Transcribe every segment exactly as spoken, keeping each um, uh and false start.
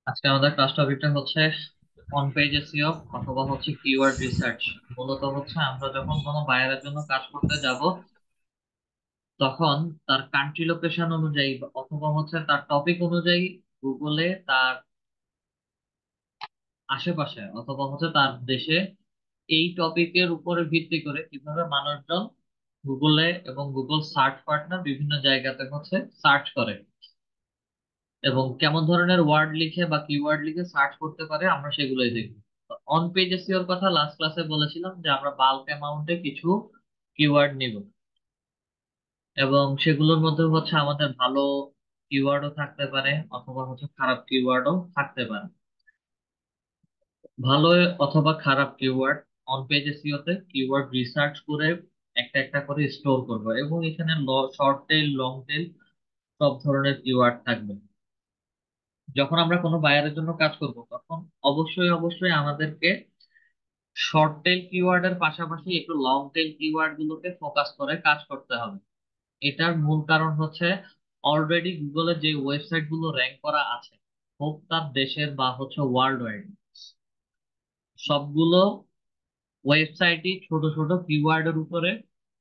আজকে আমাদের ক্লাস টপিকটা হচ্ছে অন পেজ এসইও অথবা হচ্ছে কিওয়ার্ড রিসার্চ। মূলত হচ্ছে আমরা যখন কোনো বায়ারের জন্য কাজ করতে যাব তখন তার কান্ট্রি লোকেশন অনুযায়ী বা অথবা হচ্ছে তার টপিক অনুযায়ী গুগলে তার আশেপাশে অথবা হচ্ছে তার দেশে এই টপিকের উপরে ভিত্তি করে কিভাবে মানুষজন গুগলে এবং গুগল সার্চ পার্টনার বিভিন্ন জায়গাতে হচ্ছে সার্চ করে এবং কেমন ধরনের ওয়ার্ড লিখে বা কিওয়ার্ড লিখে সার্চ করতে পারে আমরা সেগুলোই দেখব। অন পেজ এসইওর কথা লাস্ট ক্লাসে বলেছিলাম যে আমরা বাল্ক অ্যামাউন্টে কিছু কিওয়ার্ড নিব এবং সেগুলোর মধ্যে হচ্ছে আমাদের ভালো কিওয়ার্ডও থাকতে পারে অথবা হচ্ছে খারাপ কিওয়ার্ডও থাকতে পারে। ভালো অথবা খারাপ কিওয়ার্ড অন পেজ এসইওতে কিওয়ার্ড রিসার্চ করে একটা একটা করে স্টোর করব এবং এখানে শর্ট টেল লং টেল সব ধরনের কিওয়ার্ড থাকবে। যখন আমরা কোনো বায়ারের জন্য কাজ করব তখন অবশ্যই অবশ্যই আমাদেরকে শর্ট টেল কিওয়ার্ডের পাশাপাশি একটু লং টেল কিওয়ার্ড গুলোকে ফোকাস করে কাজ করতে হবে। এটার মূল কারণ হচ্ছে অলরেডি গুগলে যে ওয়েবসাইট গুলো র্যাঙ্ক করা আছে হোক তার দেশের বা হচ্ছে ওয়ার্ল্ড ওয়াইড সবগুলো ওয়েবসাইটই ছোট ছোট কিওয়ার্ডের উপরে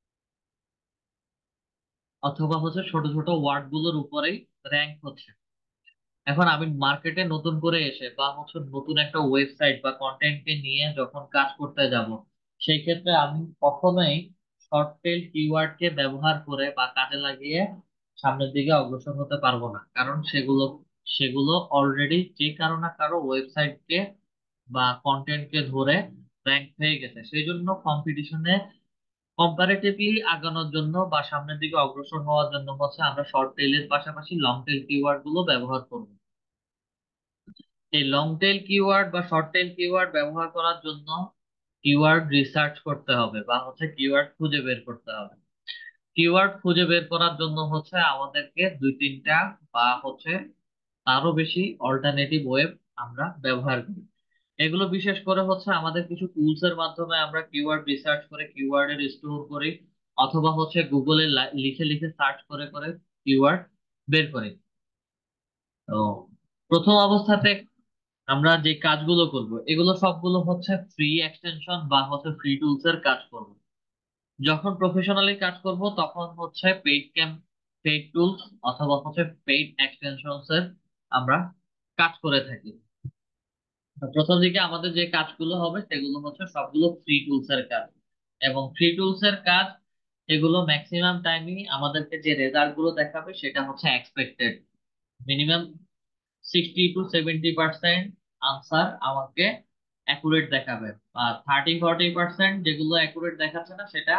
অথবা হচ্ছে ছোট ছোট ওয়ার্ড গুলোর উপরেই র্যাঙ্ক হচ্ছে। এখন আমি মার্কেটে নতুন করে এসে বা হচ্ছে নতুন একটা ওয়েবসাইট বা কন্টেন্টকে নিয়ে যখন কাজ করতে যাব সেই ক্ষেত্রে আমি কখনোই শর্ট টেল কিওয়ার্ডকে ব্যবহার করে বা কাজে লাগিয়ে সামনের দিকে অগ্রসর হতে পারবো না, কারণ সেগুলো সেগুলো অলরেডি যে কারো না কারো ওয়েবসাইটকে বা কন্টেন্টকে ধরে র্যাঙ্ক হয়ে গেছে। সেই জন্য কম্পিটিশনে কম্পারেটিভলি আগানোর জন্য বা সামনের দিকে অগ্রসর হওয়ার জন্য হচ্ছে আমরা শর্ট টেইলের পাশাপাশি লং টেল কিওয়ার্ড গুলো ব্যবহার করবো। এই লং টেল কিওয়ার্ড বা শর্ট টেল কিওয়ার্ড ব্যবহার করার জন্য কিওয়ার্ড রিসার্চ করতে হবে বা হচ্ছে কিওয়ার্ড খুঁজে বের করতে হবে। কিওয়ার্ড খুঁজে বের করার জন্য হচ্ছে আমাদেরকে দুই তিনটা বা হচ্ছে তারও বেশি অল্টারনেটিভ ওয়েব আমরা ব্যবহার করি। এগুলো বিশেষ করে হচ্ছে আমাদের কিছু টুলস এর মাধ্যমে আমরা কিওয়ার্ড রিসার্চ করে কিওয়ার্ড এর স্টোর করি অথবা হচ্ছে গুগলে লিখে লিখে সার্চ করে করে কিওয়ার্ড বের করি। তো প্রথম অবস্থাতে আমরা যে কাজগুলো করব এগুলো সবগুলো হচ্ছে ফ্রি এক্সটেনশন বা হচ্ছে ফ্রি টুলস এর কাজ করব। যখন প্রফেশনালি কাজ করব তখন হচ্ছে পেইড ক্যাম্প পেইড টুলস অথবা হচ্ছে পেইড এক্সটেনশনস এর আমরা কাজ করে থাকি। তো প্রথম দিকে আমাদের যে কাজগুলো হবে সেগুলো হচ্ছে সবগুলো ফ্রি টুলস এর কাজ এবং ফ্রি টুলস এর কাজ এগুলো ম্যাক্সিমাম টাইমই আমাদেরকে যে রেজাল্ট গুলো দেখাবে সেটা হচ্ছে expected. Minimum sixty to seventy percent answer আমাকে অ্যাকুরেট দেখাবে আর থার্টি ফর্টি পার্সেন্ট যেগুলো অ্যাকুরেট দেখাচ্ছে না সেটা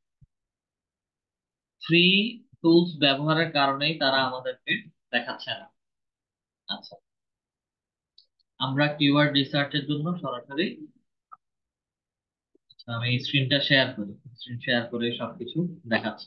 ফ্রি টুলস ব্যবহারের কারণেই তারা আমাদেরকে দেখাচ্ছে না। আচ্ছা, আমরা কিওয়ার্ড রিসার্চের জন্য সরাসরি আচ্ছা, আমি স্ক্রিনটা শেয়ার করি। স্ক্রিন শেয়ার করে সবকিছু দেখাচ্ছি।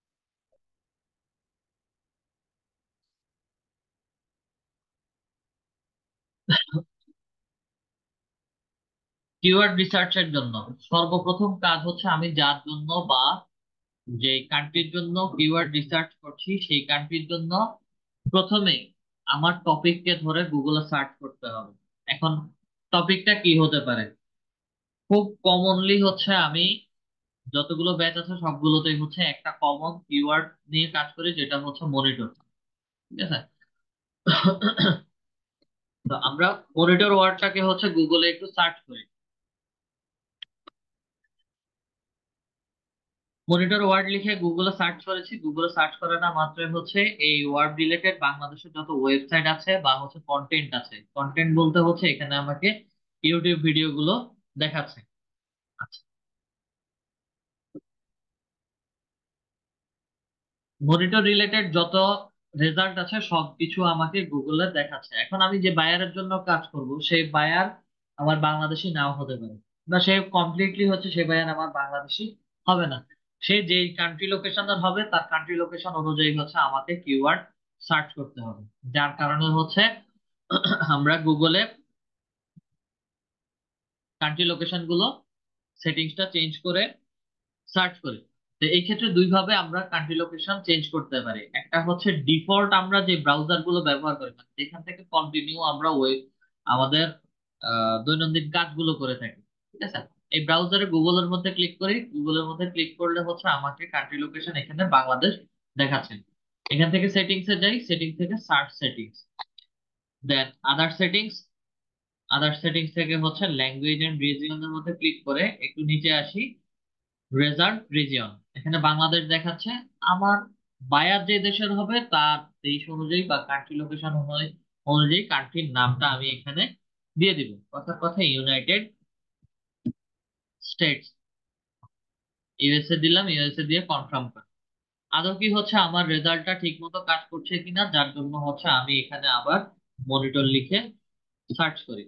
কিওয়ার্ড রিসার্চের জন্য সর্বপ্রথম কাজ হচ্ছে আমি যার জন্য বা যে কান্ট্রির জন্য কিওয়ার্ড রিসার্চ করছি সেই কান্ট্রির জন্য প্রথমে আমার টপিককে ধরে গুগলে সার্চ করতে হবে। এখন টপিকটা কি হতে পারে? খুব কমনলি হচ্ছে আমি যতগুলো ব্যাচ আছে সবগুলোতেই হচ্ছে একটা কমন কিওয়ার্ড নিয়ে কাজ করি যেটা হচ্ছে মনিটর। ঠিক আছে। তো আমরা মনিটর ওয়ার্ডটাকে হচ্ছে গুগলে একটু সার্চ করি। মনিটর ওয়ার্ড লিখে গুগলে সার্চ করেছি, গুগলে সার্চ করে না মাত্রই হচ্ছে এই ওয়ার্ড রিলেটেড বাংলাদেশের যত ওয়েবসাইট আছে বা হচ্ছে কন্টেন্ট আছে, কন্টেন্ট বলতে হচ্ছে এখানে আমাকে ইউটিউব ভিডিও গুলো দেখাচ্ছে। আচ্ছা, মনিটর রিলেটেড যত রেজাল্ট আছে সবকিছু আমাকে গুগলে দেখাচ্ছে। এখন আমি যে বায়ারের জন্য কাজ করব সেই বায়ার আমার বাংলাদেশি নাও হতে পারে বা সে কমপ্লিটলি হচ্ছে সে বায়ার আমার বাংলাদেশি হবে না। সে যে কান্ট্রি লোকেশনের হবে তার কান্ট্রি লোকেশন অনুযায়ী হচ্ছে আমাকে কিওয়ার্ড সার্চ করতে হবে। যার কারণে হচ্ছে আমরা গুগলে কান্ট্রি লোকেশন গুলো সেটিংসটা চেঞ্জ করে সার্চ করি। তো এই ক্ষেত্রে দুই ভাবে আমরা কান্ট্রি লোকেশন চেঞ্জ করতে পারি। একটা হচ্ছে ডিফল্ট আমরা যে ব্রাউজার গুলো ব্যবহার করি মানে যেখান থেকে কন্টিনিউ আমরা ওয়েব আমাদের আহ, দৈনন্দিন কাজগুলো করে থাকি। ঠিক আছে, এই ব্রাউজারে গুগলের মধ্যে ক্লিক করি, গুগলের মধ্যে ক্লিক করলে হচ্ছে আমাকে কান্ট্রি লোকেশন এখানে বাংলাদেশ দেখাচ্ছে। এখান থেকে সেটিংস এ যাই, সেটিং থেকে search settings, then other settings, other settings থেকে হচ্ছে ল্যাঙ্গুয়েজ এন্ড রিজিয়নের মধ্যে ক্লিক করে একটু নিচে আসি, রেজাল্ট রিজিয়ন, এখানে বাংলাদেশ দেখাচ্ছে। আমার বায়ার যে দেশের হবে তার দেশ অনুযায়ী বা কান্ট্রি লোকেশন অনুযায়ী কান্ট্রির নামটা আমি এখানে দিয়ে দিব। কথার কথা ইউনাইটেড স্টেটস, ইউএসএ দিলাম, ইউএসএ দিয়ে কনফার্ম করি। আদৌ কি হচ্ছে আমার রেজাল্টটা ঠিক মতো কাজ করছে কিনা, যার জন্য হচ্ছে আমি এখানে আবার মনিটর লিখে সার্চ করি।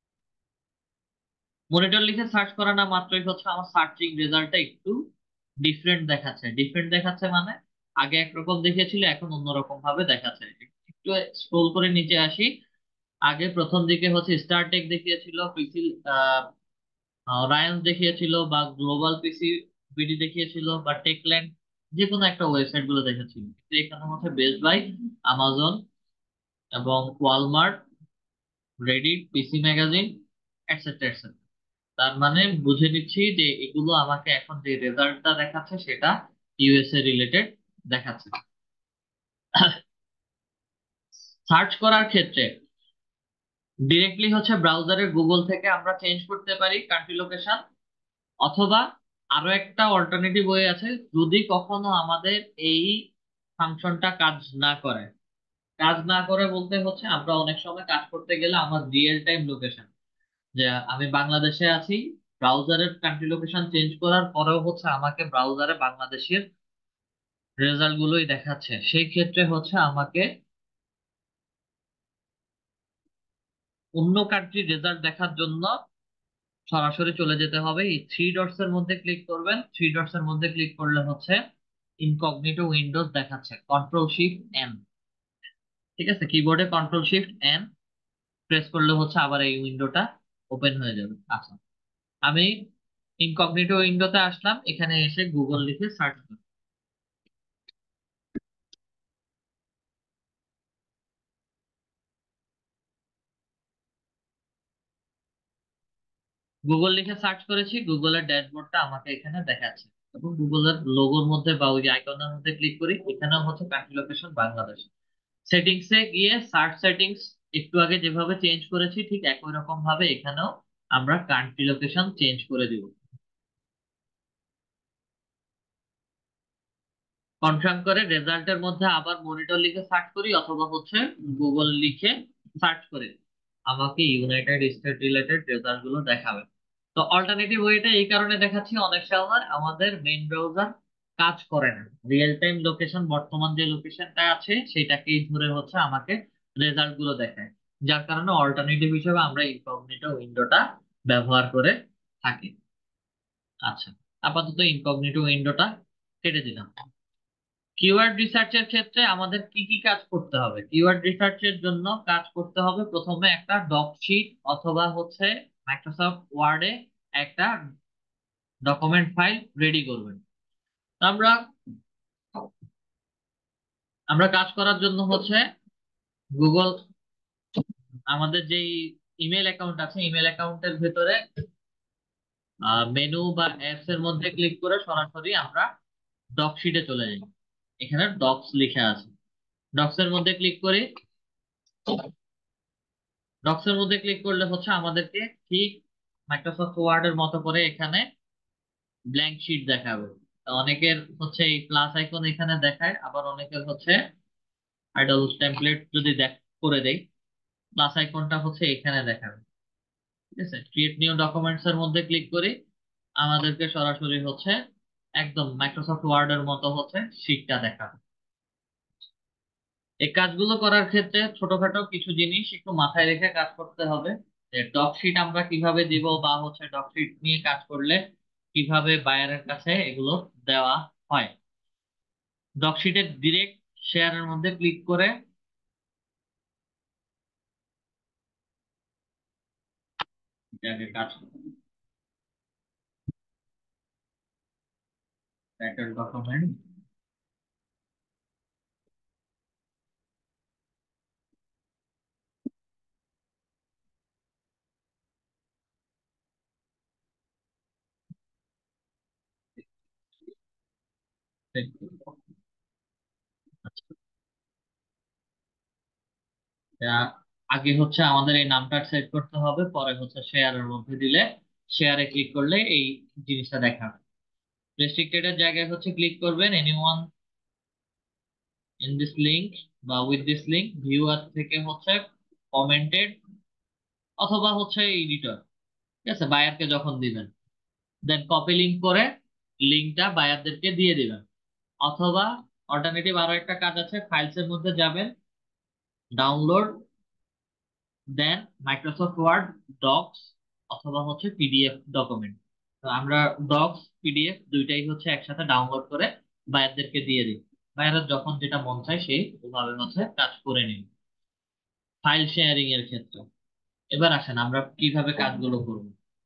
মনিটর লিখে সার্চ করা না মাত্রই হচ্ছে আমার সার্চিং রেজাল্টটা একটু ডিফারেন্ট দেখাচ্ছে। ডিফারেন্ট দেখাচ্ছে মানে আগে একরকম দেখিয়েছিল, এখন অন্যরকম ভাবে দেখাচ্ছে। একটু স্ক্রোল করে নিচে আসি, আগে প্রথম দিকে হচ্ছে স্টারটেক দেখিয়েছিল, পিসি রায়ান্স দেখিয়েছিল, বা গ্লোবাল পিসি বিডি দেখিয়েছিল, বা টেকল্যান্ড, যে কোনো একটা ওয়েবসাইট গুলো দেখাচ্ছিল। কিন্তু এখানে হচ্ছে বেস্ট বাই, আমাজন এবং Walmart, Reddit, PC magazine, etcetera etcetera. তার মানে বুঝে নিচ্ছি যে এগুলো আমাকে এখন যে রেজাল্টটা দেখাচ্ছে সেটা ইউএসএ রিলেটেড দেখাচ্ছে। সার্চ করার ক্ষেত্রে ডিরেক্টলি হচ্ছে ব্রাউজারে গুগল থেকে আমরা চেঞ্জ করতে পারি কান্ট্রি লোকেশন, অথবা আরো একটা অল্টারনেটিভ ওয়ে আছে। যদি কখনো আমাদের এই ফাংশনটা কাজ না করে, কাজ না করে বলতে হচ্ছে আমরা অনেক সময় কাজ করতে গেলে আমার রিয়েল টাইম লোকেশন, যে আমি বাংলাদেশে আছি, ব্রাউজারের কান্ট্রি লোকেশন চেঞ্জ করার পরেও হচ্ছে আমাকে ব্রাউজারে বাংলাদেশের রেজাল্ট গুলোই দেখাচ্ছে, সেই ক্ষেত্রে হচ্ছে আমাকে অন্য কান্ট্রির রেজাল্ট দেখার জন্য সরাসরি চলে যেতে হবে। এই থ্রি ডটস এর মধ্যে ক্লিক করবেন, থ্রি ডটস এর মধ্যে ক্লিক করলে হচ্ছে ইনকগনিটো উইন্ডোজ দেখাচ্ছে, কন্ট্রোল শিফট এন। ঠিক আছে, কিবোর্ডে কন্ট্রোল শিফট এন প্রেস করলে হচ্ছে আবার এই উইন্ডোটা ওপেন হয়ে যাবে। আচ্ছা, আমি ইনকগনিটো উইন্ডোতে আসলাম, এখানে এসে গুগল লিখে সার্চ করি। গুগল লিখে সার্চ করেছি, গুগলের ড্যাশবোর্ডটা আমাকে এখানে দেখাচ্ছে, এবং গুগলের লোগোর মধ্যে বা ওই যে আইকনের মধ্যে ক্লিক করি, এখানেও হচ্ছে কান্ট্রি লোকেশন বাংলাদেশ। সেটিংসে গিয়ে সার্চ সেটিংস একটু আগে যেভাবে চেঞ্জ করেছি ঠিক একই রকম ভাবে এখানেও আমরা কান্ট্রি লোকেশন চেঞ্জ করে দিব। কনফার্ম করে রেজাল্টের মধ্যে আবার মনিটর লিখে সার্চ করি, অথবা হচ্ছে গুগল লিখে সার্চ করে আমাকে ইউনাইটেড স্টেট রিলেটেড রেজাল্ট গুলো দেখাবে। তো অল্টারনেটিভ ওয়েটা এই কারণে দেখাচ্ছি, অনেক সময় আমাদের মেইন ব্রাউজার কাজ করে না, রিয়েল টাইম লোকেশন বর্তমান যে লোকেশনটা আছে সেটাকেই ধরে হচ্ছে আমাকে রেজাল্ট গুলো দেখায়। যার কারণে অল্টারনেটিভ হিসেবে আমরা ইনকগনিটো উইন্ডোটা ব্যবহার করে থাকি। আচ্ছা, আপাতত ইনকগনিটো উইন্ডোটা কেটে দিলাম। কিওয়ার্ড রিসার্চের ক্ষেত্রে আমাদের কি কি কাজ করতে হবে? কিওয়ার্ড রিসার্চের জন্য কাজ করতে হবে প্রথমে একটা ডক শিট অথবা হচ্ছে মাইক্রোসফট ওয়ার্ডে একটা ডকুমেন্ট ফাইল রেডি করবেন। তো আমরা আমরা কাজ করার জন্য হচ্ছে গুগল, আমাদের যেই ইমেল অ্যাকাউন্ট আছে ইমেল অ্যাকাউন্টের ভেতরে মেনু বা অ্যাপস এর মধ্যে ক্লিক করে সরাসরি আমরা ডক শিটে চলে যাই। এখানে ডকস লিখে আছে, ডকস এর মধ্যে ক্লিক করি। ডক্স এর মধ্যে ক্লিক করলে হচ্ছে আমাদেরকে ঠিক মাইক্রোসফট ওয়ার্ড এর মতো করে এখানে ব্ল্যাঙ্ক শিট দেখাবে। তো অনেকের হচ্ছে এই প্লাস আইকন এখানে দেখায়, আবার অনেকের হচ্ছে আইডল টেমপ্লেট যদি দেখ করে দেই, প্লাস আইকনটা হচ্ছে এখানে দেখাবে। ঠিক আছে, ক্রিয়েট নিউ ডকুমেন্টস এর মধ্যে ক্লিক করি, আমাদেরকে সরাসরি হচ্ছে একদম মাইক্রোসফট ওয়ার্ড এর মতো হচ্ছে শিটটা দেখাবে। এই কাজগুলো করার ক্ষেত্রে ছোটখাটো কিছু জিনিস একটু মাথায় রেখে কাজ করতে হবে, যে ডক শিট আমরা কিভাবে দিব, বা হচ্ছে ডক শিট নিয়ে কাজ করলে কিভাবে বায়ারের কাছে এগুলো দেওয়া হয়। ডক শিটের ডিরেক্ট শেয়ারের মধ্যে ক্লিক করে এটাকে কাজ টাইটেল ডকুমেন্ট, আহ, আগে হচ্ছে আমাদের এই নামটা সেট করতে হবে, পরে হচ্ছে শেয়ারের মধ্যে দিলে, শেয়ারে ক্লিক করলে এই জিনিসটা দেখাবে। রেস্ট্রিক্টেড এর জায়গায় হচ্ছে ক্লিক করবেন এনিওয়ান ইন দিস লিংক বা উইথ দিস লিংক, ভিউয়ার থেকে হচ্ছে কমেন্টেড অথবা হচ্ছে এডিটর, ঠিক আছে, বায়ারকে যখন দিবেন দেন কপি লিংক করে লিংকটা বায়ারদেরকে দিয়ে দিবেন। অথবা অল্টারনেটিভ আরো একটা কাজ আছে, ফাইলস এর মধ্যে যাবেন, download, then Microsoft Word, docs অথবা হচ্ছে পিডিএফ ডকুমেন্ট। তো আমরা ডকস পিডিএফ দুইটাই হচ্ছে একসাথে ডাউনলোড করে বায়ারদেরকে দিয়ে দিই। বায়ারের যখন যেটা মন চায় সেই ওভাবে হচ্ছে কাজ করে নিন ফাইল শেয়ারিং এর ক্ষেত্রে। এবার আসেন আমরা কিভাবে কাজগুলো করব।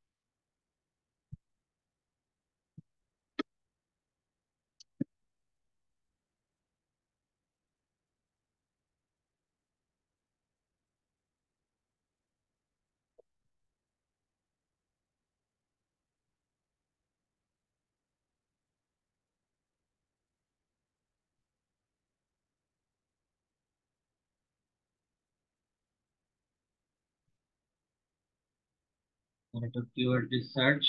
এটা কিওয়ার্ড রিসার্চ,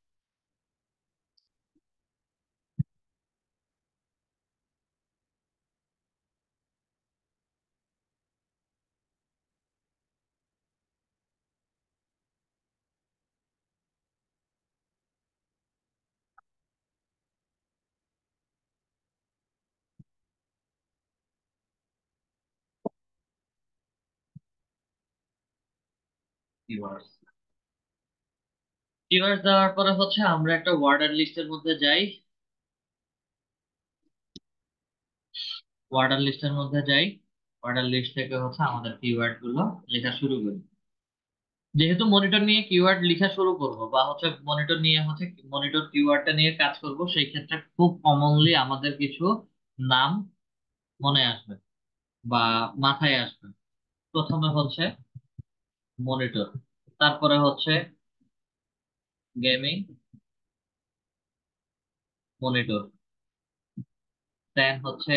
কিওয়ার্ডস। কিওয়ার্ড দেওয়ার পরে হচ্ছে আমরা একটা ওয়ার্ডার লিস্টের মধ্যে যাই, ওয়ার্ডার লিস্টের মধ্যে যাই, ওয়ার্ডার লিস্ট থেকে হচ্ছে আমাদের কিওয়ার্ড গুলো লেখা শুরু করি। যেহেতু মনিটর নিয়ে কিওয়ার্ড লেখা শুরু করব বা হচ্ছে মনিটর নিয়ে হচ্ছে মনিটর কিওয়ার্ডটা নিয়ে কাজ করব, সেই ক্ষেত্রে খুব কমনলি আমাদের কিছু নাম মনে আসবে বা মাথায় আসবে। প্রথমে হচ্ছে মনিটর, তারপরে হচ্ছে গেমিং মনিটর, দেন হচ্ছে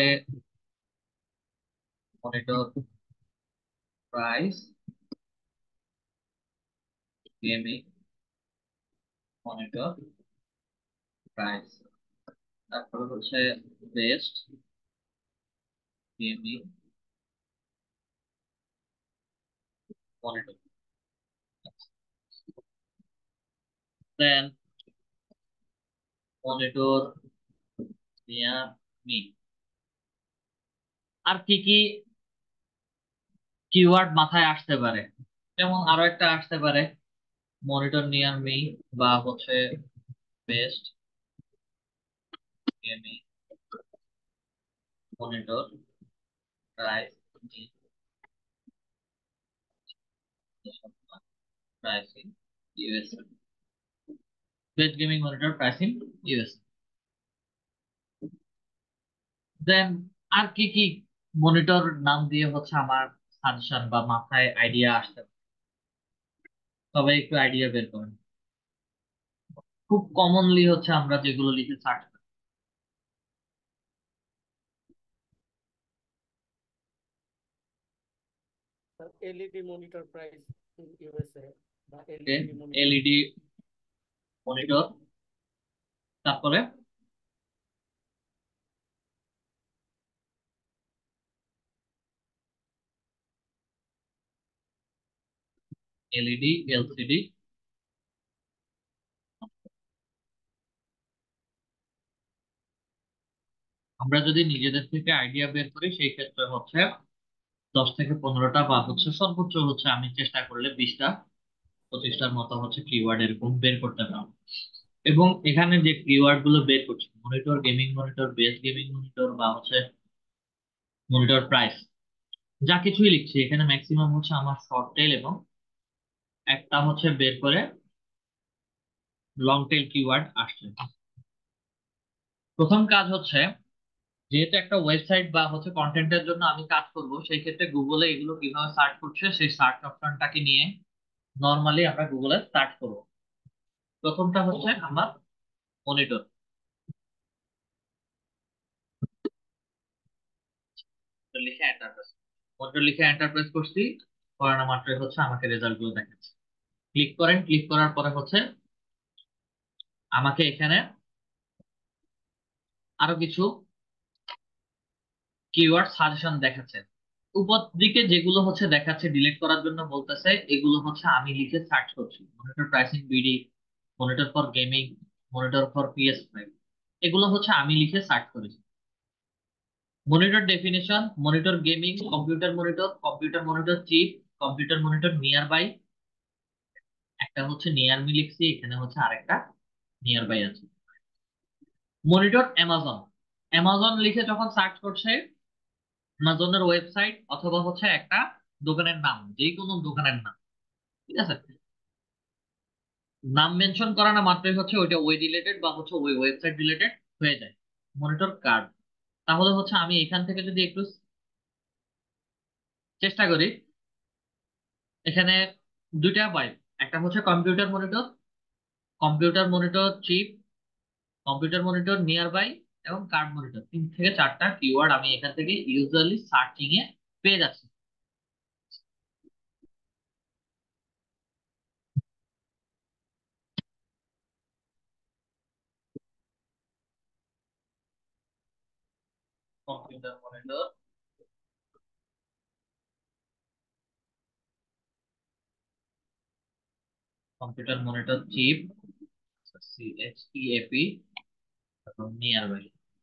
monitor price, gaming monitor price, তারপরে হচ্ছে best gaming monitor, then monitor near me. আর কি কি কিওয়ার্ড মাথায় আসতে পারে, যেমন আরো একটা আসতে পারে মনিটর নিয়ার মি বা হচ্ছে best gaming monitor price, pricing USA, best gaming monitor pricing USA. Then আর কি কি মনিটর নাম দিয়ে হচ্ছে আমার সাজেশন বা মাথায় আইডিয়া আসতে পারে? সবাই একটু আইডিয়া বের করেন। খুব কমনলি হচ্ছে আমরা যেগুলো লিখে search LED monitor price USA বা করি, এলইডি মনিটর। এলইডি মনিটর, তারপরে এলইডি এলসিডি। আমরা যদি নিজেদের থেকে আইডিয়া বের করি সেই ক্ষেত্রে হচ্ছে দশ থেকে পনেরোটা বা হচ্ছে সর্বোচ্চ হচ্ছে আমি চেষ্টা করলে বিশটা পঁচিশটার মতো হচ্ছে কিওয়ার্ড এরকম বের করতে পারবো। এবং এখানে যে কিওয়ার্ড গুলো বের করছি, monitor gaming monitor best gaming monitor বা হচ্ছে মনিটর প্রাইস, যা কিছুই লিখছি এখানে ম্যাক্সিমাম হচ্ছে আমার শর্ট টেল এবং একটা হচ্ছে বের করে লং টেল কিওয়ার্ড আসছে। প্রথম কাজ হচ্ছে, যেহেতু একটা ওয়েবসাইট বা হচ্ছে কন্টেন্টের জন্য আমি কাজ করব, সেই ক্ষেত্রে গুগলে এগুলো কিভাবে সার্চ করছে সেই সার্চ অপশনটাকে নিয়ে নর্মালি আমরা গুগলে সার্চ করব। প্রথমটা হচ্ছে আমার মনিটর, মনিটর লিখে এন্টার প্রেস মনিটর লিখে এন্টার প্রেস করছি, করানো মাত্রই হচ্ছে আমাকে রেজাল্ট গুলো দেখাচ্ছে। ক্লিক করেন, ক্লিক করার পরে হচ্ছে আমাকে এখানে আরো কিছু কিওয়ার্ড সাজেশন দেখাচ্ছে। উপর দিকে যেগুলো হচ্ছে দেখাচ্ছে ডিলিট করার জন্য বলতেছে, এগুলো হচ্ছে আমি লিখে সার্চ করছি। Monitor pricing BD, monitor for gaming, monitor for PS five, এগুলো হচ্ছে আমি লিখে সার্চ করেছি। Monitor definition, monitor gaming, computer monitor, computer monitor cheap, computer monitor near buy, একটা হচ্ছে নিয়ার মি লিখছি, এখানে হচ্ছে আরেকটা নিয়ার বাই আছে। মনিটর অ্যামাজন, অ্যামাজন লিখে যখন সার্চ করছে, অ্যামাজনের ওয়েবসাইট অথবা হচ্ছে একটা দোকানের নাম, যে কোনো দোকানের নাম, ঠিক আছে, নাম মেনশন করা না মাত্রই হচ্ছে ওইটা ওই রিলেটেড বা হচ্ছে ওই ওয়েবসাইট রিলেটেড হয়ে যায়। মনিটর কার্ড, তাহলে হচ্ছে আমি এখান থেকে যদি একটু চেষ্টা করি, এখানে দুইটা পাই, একটা হচ্ছে computer monitor, computer monitor cheap, computer monitor near buy এবং কার্ড মনিটর, তিন থেকে চারটা কিওয়ার্ড আমি এখান থেকে ইউজুয়ালি সার্চিং এ পেয়ে যাচ্ছি। Computer monitor, computer monitor chip, সিএইচইএপি এবং near by.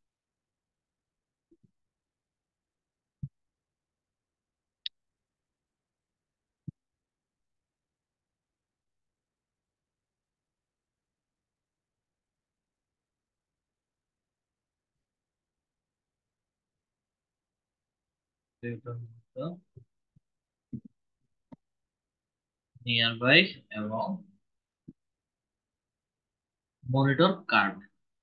Computer monitor, near buy এবং মনিটর কার্ড।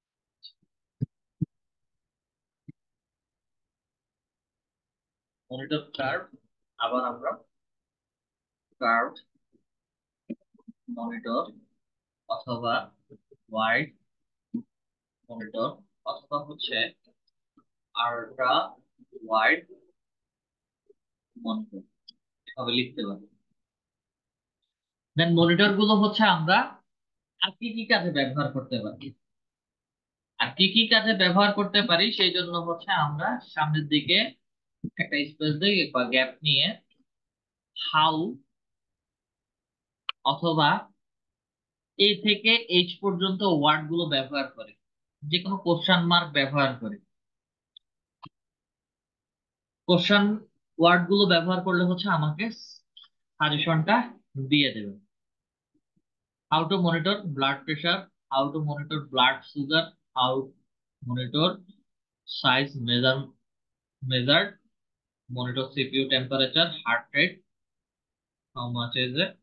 মনিটর কার্ড, আবার আমরা কার্ড মনিটর অথবা ওয়াইড মনিটর অথবা হচ্ছে আল্ট্রা ওয়াইড মনিটর এভাবে লিখতে পারি। দেন মনিটর গুলো হচ্ছে আমরা আর কি কি কাজে ব্যবহার করতে পারি, আর কি কি কাজে ব্যবহার করতে পারি সেই জন্য হচ্ছে আমরা সামনের দিকে একটা স্পেস দিয়ে বা গ্যাপ নিয়ে হাউ অথবা এ থেকে এইচ পর্যন্ত ওয়ার্ড গুলো ব্যবহার করে, যে কোনো কোশ্চেন মার্ক ব্যবহার করে, কোশ্চেন ওয়ার্ড গুলো ব্যবহার করলে হচ্ছে আমাকে সাজেশনটা দিয়ে দেবে। How to monitor blood pressure, how to monitor blood sugar, how monitor size measure measured, monitor C P U temperature, heart rate, how much is it?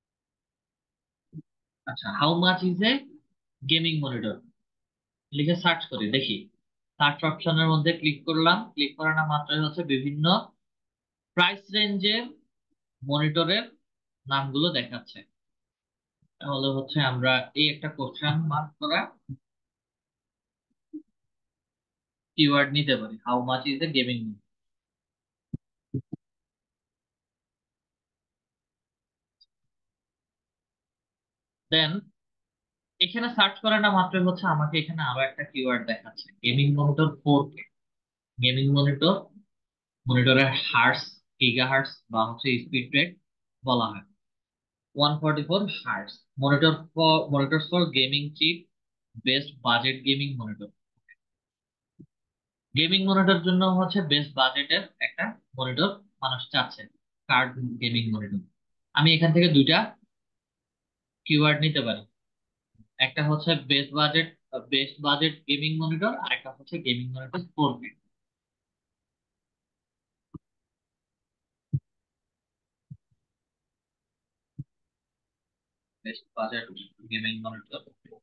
আচ্ছা, how much is a gaming monitor লিখে search করি, দেখি search অপশনের মধ্যে click করলাম, click করানো মাত্রই হচ্ছে বিভিন্ন প্রাইস রেঞ্জে মনিটরের নামগুলো দেখাচ্ছে। তাহলে হচ্ছে আমরা এই একটা কোশ্চেন মার্ক করা কিওয়ার্ড নিতে পারি, how much is a gaming. Then এখানে সার্চ করা না মাত্রই হচ্ছে আমাকে এখানে আরো একটা কিওয়ার্ড দেখাচ্ছে, gaming monitor four K. Gaming monitor, মনিটরের হার্টস, গিগা হার্টস বা হচ্ছে স্পিড রেট বলা হয়, one forty four hertz. Monitor for monitor for gaming cheap, best budget gaming monitor. Gaming monitor জন্য হচ্ছে বেস্ট বাজেটের একটা মনিটর মানুষ চাচ্ছে, কার্ড গেমিং মনিটর। আমি এখান থেকে দুইটা কিওয়ার্ড নিতে পারি, একটা হচ্ছে best budget, best budget gaming monitor, আর একটা হচ্ছে gaming monitor four K. Best budget gaming monitor,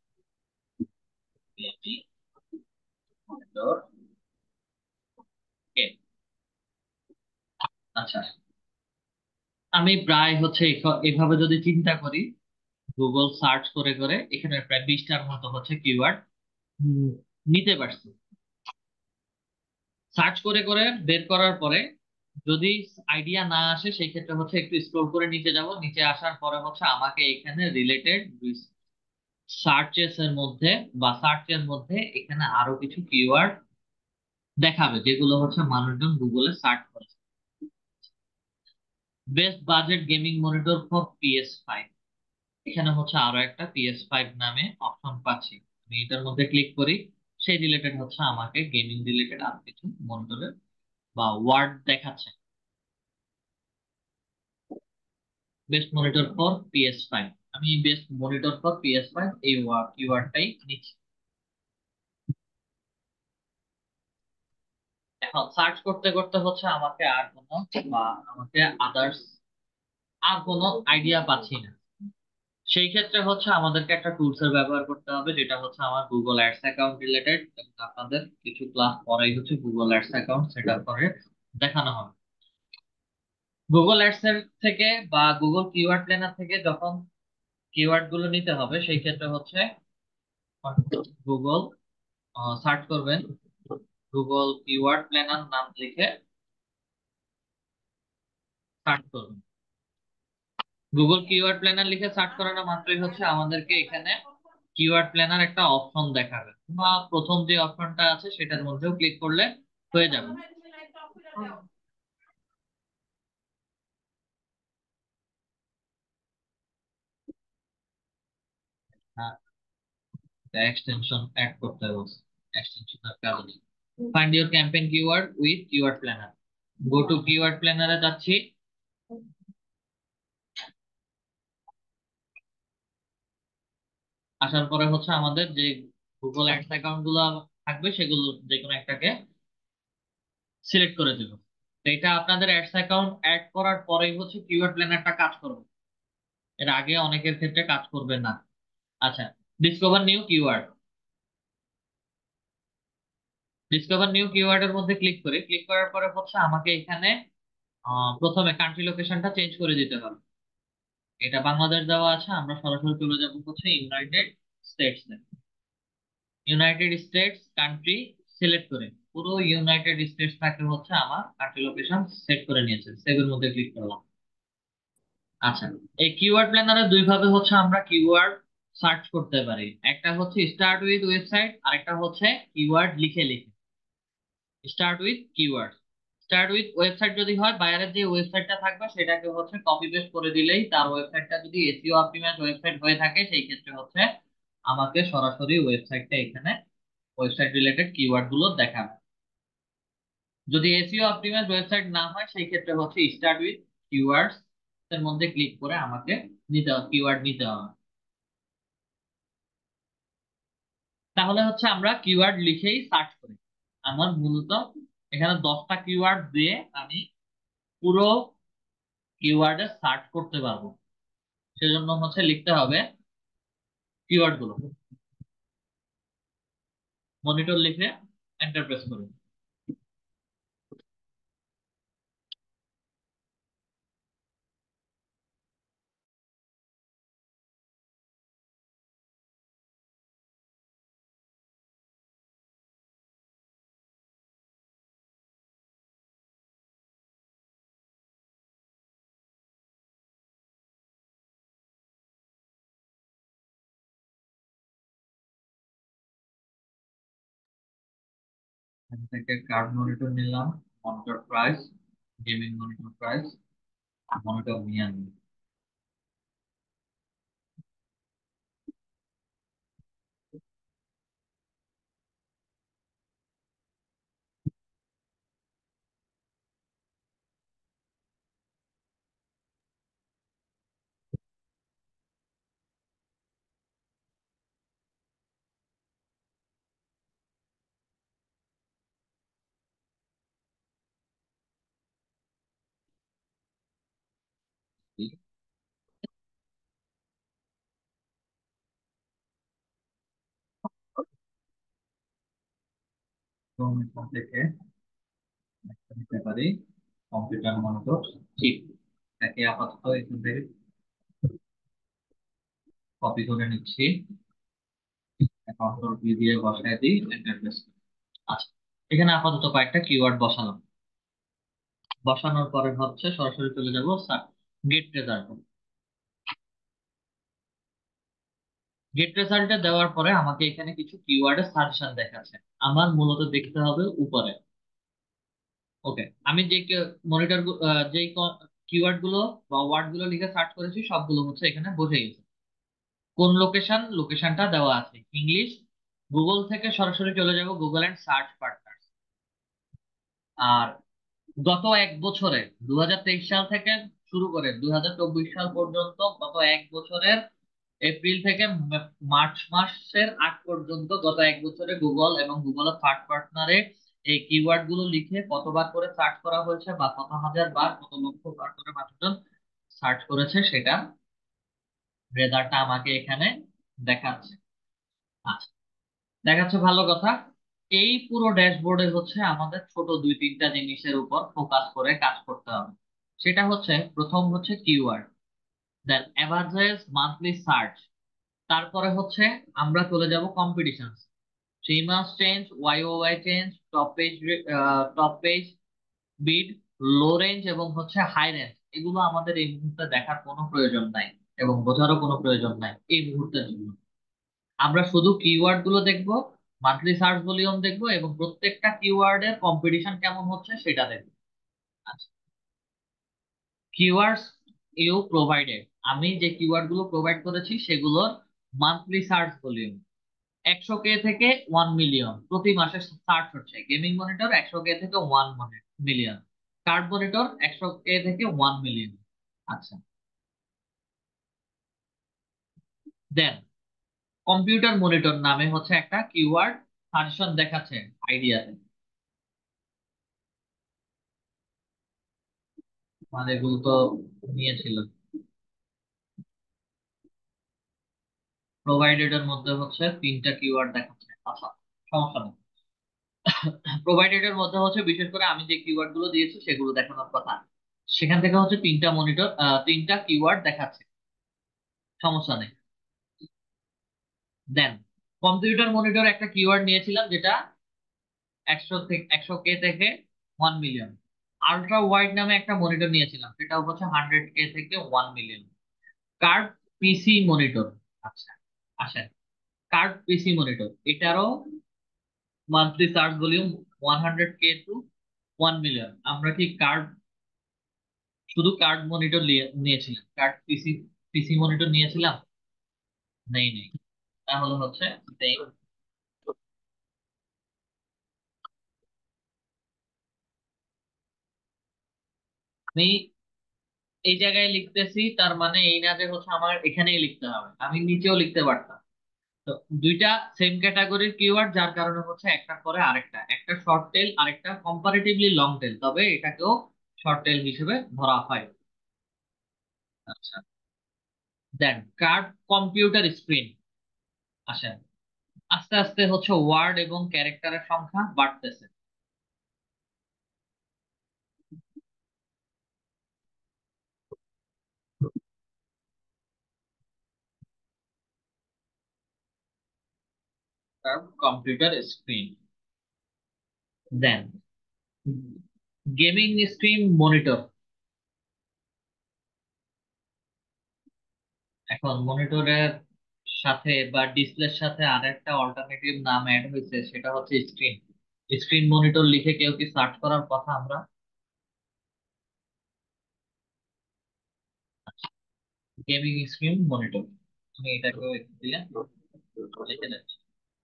gaming monitor K. আচ্ছা, আমি প্রায় হচ্ছে এখ- এভাবে যদি চিন্তা করি, গুগল সার্চ করে করে এখানে প্রায় বিশটার মতো হচ্ছে কিওয়ার্ড নিতে পারছি। সার্চ করে করে বের করার পরে যদি আইডিয়া না আসে সেই ক্ষেত্রে হচ্ছে একটু স্ক্রল করে নিচে যাব, নিচে আসার পরে হচ্ছে আমাকে এখানে রিলেটেড সার্চেস এর মধ্যে বা সার্চের মধ্যে এখানে আরো কিছু কিওয়ার্ড দেখাবে যেগুলো হচ্ছে মানুষজন গুগলে সার্চ করেছে। Best budget gaming monitor for PS five, এখানে হচ্ছে আরো একটা পিএস ফাইভ নামে অপশন পাচ্ছি। আমি এটার মধ্যে ক্লিক করি, সেই রিলেটেড হচ্ছে আমাকে গেমিং রিলেটেড আর কিছু মনিটরের বা ওয়ার্ড দেখাচ্ছে। Best monitor for PS five, আমি best monitor for PS five এই কিওয়ার্ডটাই নিচ্ছি। এখন সার্চ করতে করতে হচ্ছে আমাকে আর কোনো বা আমাকে আদার্স আর কোনো আইডিয়া পাচ্ছি না। সেই ক্ষেত্রে হচ্ছে আমাদেরকে একটা টুলস এর ব্যবহার করতে হবে, যেটা হচ্ছে আমার গুগল অ্যাডস অ্যাকাউন্ট রিলেটেড। আপনাদের কিছু ক্লাস পরেই হচ্ছে Google ads account set up করে দেখানো হবে। গুগল অ্যাডস এর থেকে বা গুগল কিওয়ার্ড প্ল্যানার থেকে যখন কিওয়ার্ড গুলো নিতে হবে সেই ক্ষেত্রে হচ্ছে গুগল সার্চ করবেন, গুগল কিওয়ার্ড প্ল্যানার নাম লিখে সার্চ করবেন। গুগল কিওয়ার্ড প্ল্যানার লিখে সার্চ করানো মাত্রই হচ্ছে আমাদেরকে এখানে কিওয়ার্ড প্ল্যানার একটা অপশন দেখাবে, বা প্রথম যে অপশনটা আছে সেটার মধ্যেও ক্লিক করলে হয়ে যাবে। হ্যাঁ, এক্সটেনশন অ্যাড করতে হবে, এক্সটেনশনের কাজ নেই। Find your campaign keyword with keyword planner, go to keyword প্ল্যানারে যাচ্ছি। আসার পরে হচ্ছে আমাদের যে গুগল অ্যাডস অ্যাকাউন্ট গুলো থাকবে সেগুলো যে কোনো একটাকে সিলেক্ট করে দেবো। তো এটা আপনাদের অ্যাডস অ্যাকাউন্ট অ্যাড করার পরেই হচ্ছে কিওয়ার্ড প্ল্যানারটা কাজ করবে, এর আগে অনেকের ক্ষেত্রে কাজ করবে না। আচ্ছা, discover new keyword, discover new keyword এর মধ্যে ক্লিক করি, ক্লিক করার পরে হচ্ছে আমাকে এখানে আহ, প্রথমে কান্ট্রি লোকেশনটা চেঞ্জ করে দিতে হবে। এটা বাংলাদেশ দেওয়া আছে, আমরা সরাসরি চলে যাবো হচ্ছে United States. United States country select করে পুরো ইউনাইটেড স্টেটস থাকে হচ্ছে আমার কান্ট্রি লোকেশন সেট করে নিয়েছে, সেভের মধ্যে ক্লিক করলাম। আচ্ছা, এই কিওয়ার্ড প্ল্যানারে দুই ভাবে হচ্ছে আমরা কিওয়ার্ড সার্চ করতে পারি, একটা হচ্ছে স্টার্ট উইথ ওয়েবসাইট, আরেকটা হচ্ছে কিওয়ার্ড লিখে লিখে। Start with keyword, start with website যদি হয় বায়ারের যে ওয়েবসাইটটা থাকবে সেটাকে হচ্ছে কপি পেস্ট করে দিলেই তার ওয়েবসাইটটা যদি এসইও অপটিমাইজ ওয়েবসাইট হয়ে থাকে সেই ক্ষেত্রে হচ্ছে আমাকে সরাসরি ওয়েবসাইটটা এখানে ওয়েবসাইট রিলেটেড কিওয়ার্ড গুলো দেখাবে। যদি এসইও অপটিমাইজ ওয়েবসাইট না হয় সেই ক্ষেত্রে হচ্ছে স্টার্ট উইথ কিওয়ার্ডস এর মধ্যে ক্লিক করে আমাকে নিতে হবে, কিওয়ার্ড নিতে হবে। তাহলে হচ্ছে আমরা কিওয়ার্ড লিখেই সার্চ করি। আমার মূলত এখানে দশটা কিওয়ার্ড দিয়ে আমি পুরো কিওয়ার্ডে সার্চ করতে পারবো, সেজন্য হচ্ছে লিখতে হবে কিওয়ার্ড গুলো। মনিটর লিখে এন্টার প্রেস করুন। এখান থেকে কার্ড মনিটর নিলাম, monitor price, gaming monitor price, monitor নিয়ে আনলাম। এবং এখান থেকে একটা নিতে পারি কম্পিউটার মনিটর চিপ, এটাকে আপাতত এখান থেকে কপি করে নিচ্ছি, কন্ট্রোল ভি দিয়ে বসায় দিই, এন্টার প্রেস। আচ্ছা, এখানে আপাতত কয়েকটা কিওয়ার্ড বসালাম। বসানোর পরে হচ্ছে সরাসরি চলে যাব গেট রেজাল্ট। গেট রেজাল্টে দেওয়ার পরে আমাকে এখানে কিছু কিওয়ার্ডের সাজেশন দেখাচ্ছে। আমার মূলত দেখতে হবে উপরে। ওকে, আমি যে মনিটর যে কিওয়ার্ড গুলো বা ওয়ার্ড গুলো লিখে সার্চ করেছি সবগুলো হচ্ছে এখানে বসে গেছে। কোন লোকেশন, লোকেশনটা দেওয়া আছে ইংলিশ। গুগল থেকে সরাসরি চলে যাব গুগল এন্ড সার্চ পার্টনার। আর গত এক বছরে দু হাজার তেইশ সাল থেকে শুরু করে দুই হাজার চব্বিশ সাল পর্যন্ত, গত এক বছরের এপ্রিল থেকে মে- মার্চ মাসের আগ পর্যন্ত, গত এক বছরে গুগল এবং গুগলের থার্ড পার্টনারে এই কিওয়ার্ড গুলো লিখে কতবার করে সার্চ করা হয়েছে বা কত হাজার বার, কত লক্ষ বার করে মানুষজন সার্চ করেছে, সেটা রেজাল্টটা আমাকে এখানে দেখাচ্ছে। আচ্ছা, দেখাচ্ছে, ভালো কথা। এই পুরো ড্যাশবোর্ডে হচ্ছে আমাদের ছোট দুই তিনটা জিনিসের উপর ফোকাস করে কাজ করতে হবে। সেটা হচ্ছে, প্রথম হচ্ছে keyword, then average monthly search, তারপরে হচ্ছে আমরা চলে যাব কম্পিটিশন, থ্রি মাস change, Y O Y change, top page, top page bid, low range এবং হচ্ছে হাই রেঞ্জ। এগুলো আমাদের এই মুহূর্তে দেখার কোনো প্রয়োজন নাই এবং বোঝারও কোনো প্রয়োজন নাই এই মুহূর্তের জন্য। আমরা শুধু কিওয়ার্ড গুলো দেখবো, মান্থলি সার্চ ভলিউম দেখবো এবং প্রত্যেকটা কিওয়ার্ডের কম্পিটিশন কেমন হচ্ছে সেটা দেখবো। আচ্ছা, কিওয়ার্ডস ইউ প্রোভাইডেড, আমি যে কিওয়ার্ড গুলো প্রোভাইড করেছি সেগুলোর মান্থলি সার্চ ভলিউম একশো কে থেকে ওয়ান মিলিয়ন প্রতি মাসে সার্চ হচ্ছে। গেমিং মনিটর একশো কে থেকে ওয়ান মিলিয়ন, কার্ড মনিটর একশো কে থেকে ওয়ান মিলিয়ন। আচ্ছা, দেন কম্পিউটার মনিটর নামে হচ্ছে একটা কিওয়ার্ড সাজেশন দেখাচ্ছে আইডিয়াতে। মানে এগুলো তো নিয়েছিল প্রোভাইডেড এর মধ্যে হচ্ছে তিনটা কিওয়ার্ড দেখাচ্ছে। আচ্ছা, সমস্যা নেই। প্রোভাইডেড এর মধ্যে হচ্ছে বিশেষ করে আমি যে কিওয়ার্ড গুলো দিয়েছি সেগুলো দেখানোর কথা, সেখান থেকে হচ্ছে তিনটা মনিটর, তিনটা কিওয়ার্ড দেখাচ্ছে, সমস্যা নেই। দেন কম্পিউটার মনিটর একটা কিওয়ার্ড নিয়েছিলাম যেটা একশো থেকে একশো কে থেকে ওয়ান মিলিয়ন। আলট্রা ওয়াইড নামে একটা মনিটর নিয়েছিলাম, সেটাও হচ্ছে হান্ড্রেড কে থেকে one million. Curve PC monitor, আচ্ছা আসেন, কার্ভ পিসি মনিটর এটারও monthly search volume one hundred K to one million. আমরা কি কার্ড, শুধু কার্ড মনিটর নিয়েছিলাম, কার্ড পিসি পিসি মনিটর নিয়েছিলাম? নেই নেই। তাহলে হচ্ছে same। আমি এই জায়গায় লিখতেছি তার মানে এই না যে হচ্ছে আমার এখানেই লিখতে হবে, আমি নিচেও লিখতে পারতাম। তো দুইটা সেম ক্যাটাগরির কিওয়ার্ড, যার কারণে হচ্ছে একটার পরে আরেকটা, একটা শর্ট টেল আরেকটা কম্পারেটিভলি লং টেল, তবে এটাকেও শর্ট টেল হিসেবে ধরা হয়। আচ্ছা, দেন কার্ড কম্পিউটার স্ক্রিন। আসেন, আস্তে আস্তে হচ্ছে ওয়ার্ড এবং ক্যারেক্টারের সংখ্যা বাড়তেছে। Computer screen, then gaming screen monitor. এখন মনিটরের সাথে বা ডিসপ্লের সাথে আর একটা অল্টারনেটিভ নাম অ্যাড হয়েছে, সেটা হচ্ছে স্ক্রিন। স্ক্রিন মনিটর লিখে কেউ কি সার্চ করার কথা আমরা? গেমিং স্ক্রিন মনিটর, আমি এটাকে একটু দিয়ে লিখে দিচ্ছি।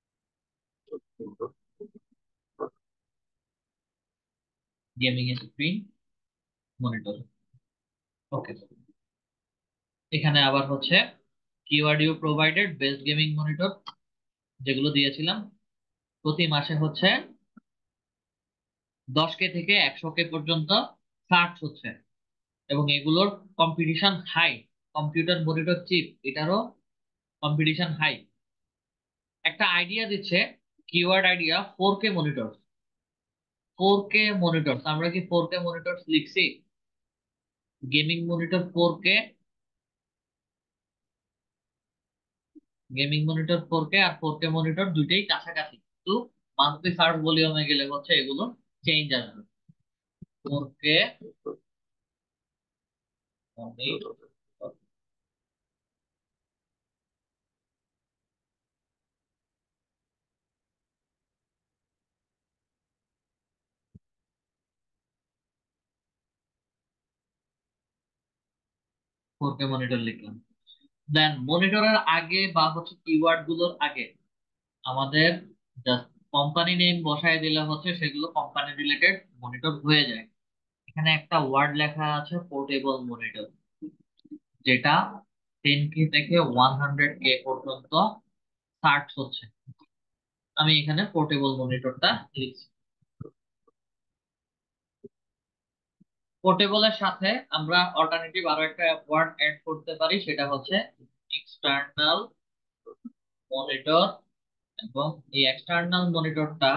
Gaming screen monitor, okay. এখানে আবার হচ্ছে keyword you provided best gaming monitor, যেগুলো দিয়েছিলাম প্রতি মাসে হচ্ছে দশ কে থেকে একশো কে পর্যন্ত সার্চ হচ্ছে এবং এগুলোর competition high. Computer monitor cheap, এটারও কম্পিটিশন হাই। একটা আইডিয়া দিচ্ছে, keyword idea four K monitor. Four K monitor, আমরা কি ফোর কে মনিটর লিখছি? Gaming monitor four K, gaming monitor four K আর ফোর কে মনিটর দুইটাই কাছাকাছি, কিন্তু মান্থলি সার্চ ভলিউমে গেলে হচ্ছে এগুলো চেঞ্জ আসবে। Four K monitor, four K monitor লিখলাম। দেন মনিটরের আগে বা হচ্ছে কিওয়ার্ড গুলোর আগে আমাদের জাস্ট কোম্পানি নেম বসায় দিলে হচ্ছে সেগুলো কোম্পানি রিলেটেড মনিটর হয়ে যায়। এখানে একটা ওয়ার্ড লেখা আছে পোর্টেবল মনিটর, যেটা টেন কে থেকে ওয়ান হান্ড্রেড কে পর্যন্ত সার্চ হচ্ছে। আমি এখানে পোর্টেবল মনিটরটা লিখছি। পোর্টেবলের সাথে আমরা অল্টারনেটিভ আরো একটা ওয়ার্ড অ্যাড করতে পারি, সেটা হচ্ছে এক্সটার্নাল মনিটর। এবং এই এক্সটার্নাল মনিটরটা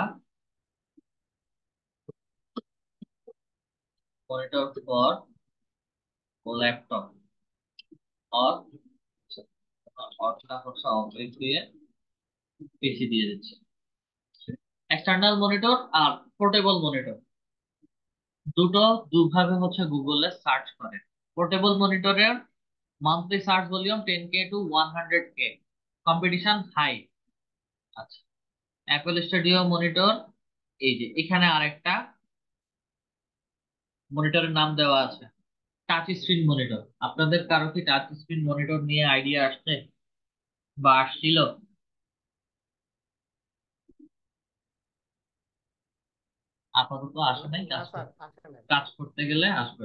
মনিটর ফর ল্যাপটপ অর অর্থটা হচ্ছে অবজেক্ট দিয়ে পিসি দিয়ে দিচ্ছি। এক্সটার্নাল মনিটর আর পোর্টেবল মনিটর দুটো দুভাবে হচ্ছে গুগলে সার্চ করে। পোর্টেবল মনিটরের monthly search volume ten K to one hundred K, competition high. আচ্ছা, অ্যাপল স্টুডিও মনিটর, এই যে এখানে আরেকটা মনিটরের নাম দেওয়া আছে টাচ স্ক্রিন মনিটর। আপনাদের কারো কি টাচ স্ক্রিন মনিটর নিয়ে আইডিয়া আসছে বা আসছিল? আপাতত আসে নাই, না কাজ স্যার, কর- আসে নাই। কাজ করতে গেলে আসবে।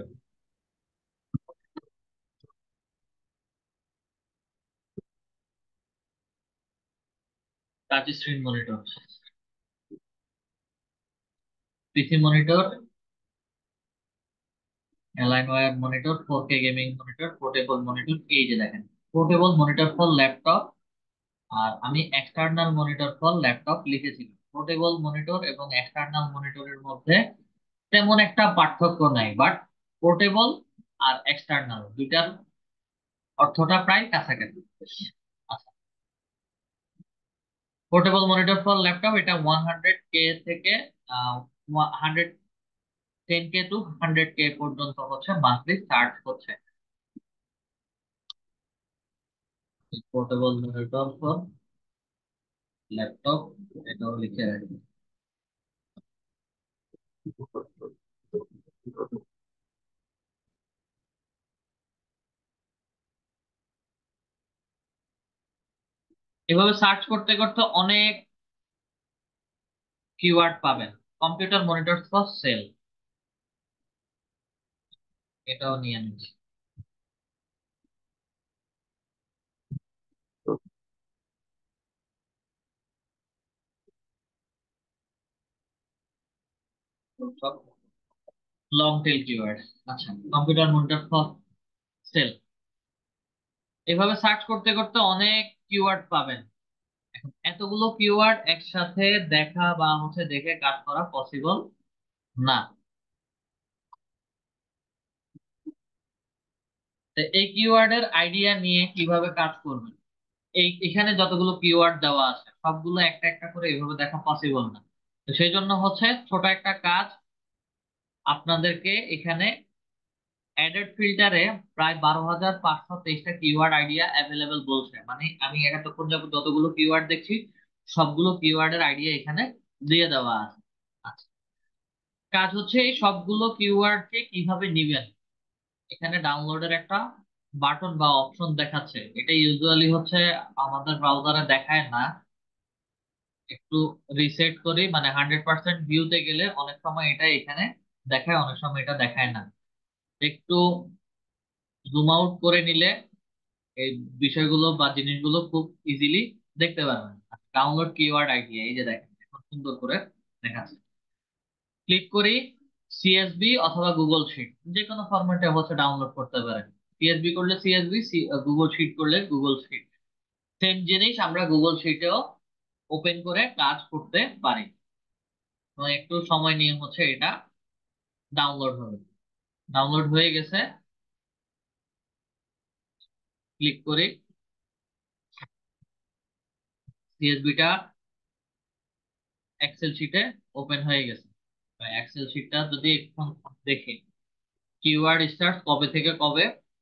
Touch screen monitor, PC monitor, Alienware monitor, four K gaming monitor, portable monitor. এই যে দেখেন, পোর্টেবল মনিটর ফর ল্যাপটপ, আর আমি এক্সটার্নাল মনিটর ফর ল্যাপটপ লিখেছিলাম। পোর্টেবল মনিটর এবং এক্সটার্নাল মনিটরের মধ্যে তেমন একটা পার্থক্য নাই, বাট পোর্টেবল আর এক্সটার্নাল দুইটার অর্থটা প্রায় কাছাকাছি। আচ্ছা, পোর্টেবল মনিটর ফর ল্যাপটপ এটা ওয়ান হান্ড্রেড কে থেকে hundred ten K to hundred K পর্যন্ত হচ্ছে মান্থলি চার্জ হচ্ছে। পোর্টেবল মনিটর ফর ল্যাপটপ এটাও লিখে রাখি। এভাবে সার্চ করতে করতে অনেক কিওয়ার্ড পাবেন। কম্পিউটার মনিটর ফর সেল, এটাও নিয়ে নিচ্ছি। সব লং টেল কিওয়ার্ড। আচ্ছা, কম্পিউটার মনিটর ফর সেল, এভাবে সার্চ করতে করতে অনেক কিওয়ার্ড পাবেন। এখন এতগুলো কিওয়ার্ড একসাথে দেখা বা হচ্ছে দেখে কাজ করা পসিবল না। তো এই কিওয়ার্ডের আইডিয়া নিয়ে কিভাবে কাজ করবেন? এই এখানে যতগুলো কিওয়ার্ড দেওয়া আছে সবগুলো একটা একটা করে এভাবে দেখা পসিবল না। তো সেই জন্য হচ্ছে ছোট একটা কাজ আপনাদেরকে এখানে অ্যাডেড ফিল্টারে প্রায় বারো হাজার পাঁচশো তেইশটা কিওয়ার্ড আইডিয়া অ্যাভেলেবেল বলছে, মানে আমি এতক্ষণ যাবত যতগুলো কিওয়ার্ড দেখছি সবগুলো কিওয়ার্ডের আইডিয়া এখানে দিয়ে দেওয়া আছে। আচ্ছা, কাজ হচ্ছে এই সবগুলো কিওয়ার্ডকে কিভাবে নিবেন। এখানে ডাউনলোডের একটা বাটন বা অপশন দেখাচ্ছে, এটা ইউজুয়ালি হচ্ছে আমাদের ব্রাউজারে দেখায় না। একটু রিসেট করি, মানে হান্ড্রেড পার্সেন্ট ভিউতে গেলে অনেক সময় এটা এখানে দেখায়, অনেক সময় এটা দেখায় না। একটু জুম আউট করে নিলে এই বিষয়গুলো বা জিনিসগুলো খুব ইজিলি দেখতে পারবেন। ডাউনলোড কিওয়ার্ড আইডিয়া, এই যে দেখেন এখন সুন্দর করে দেখাচ্ছে। ক্লিক করি, সিএসভি অথবা গুগল শিট যে কোনো ফরম্যাটে হচ্ছে ডাউনলোড করতে পারেন। সিএসভি করলে সিএসভি, গুগল শিট করলে গুগল শিট, সেম জিনিস আমরা গুগল শিটেও ওপেন করে কাজ করতে পারি। তো একটু সময় নিয়ে হচ্ছে এটা ডাউনলোড হবে। ডাউনলোড হয়ে গেছে, ক্লিক করি, সিএসভিটা এক্সেল শিটে ওপেন হয়ে গেছে। এক্সেল শিটটা যদি এখন দেখি, কিওয়ার্ড স্টার্ট কবে থেকে কবে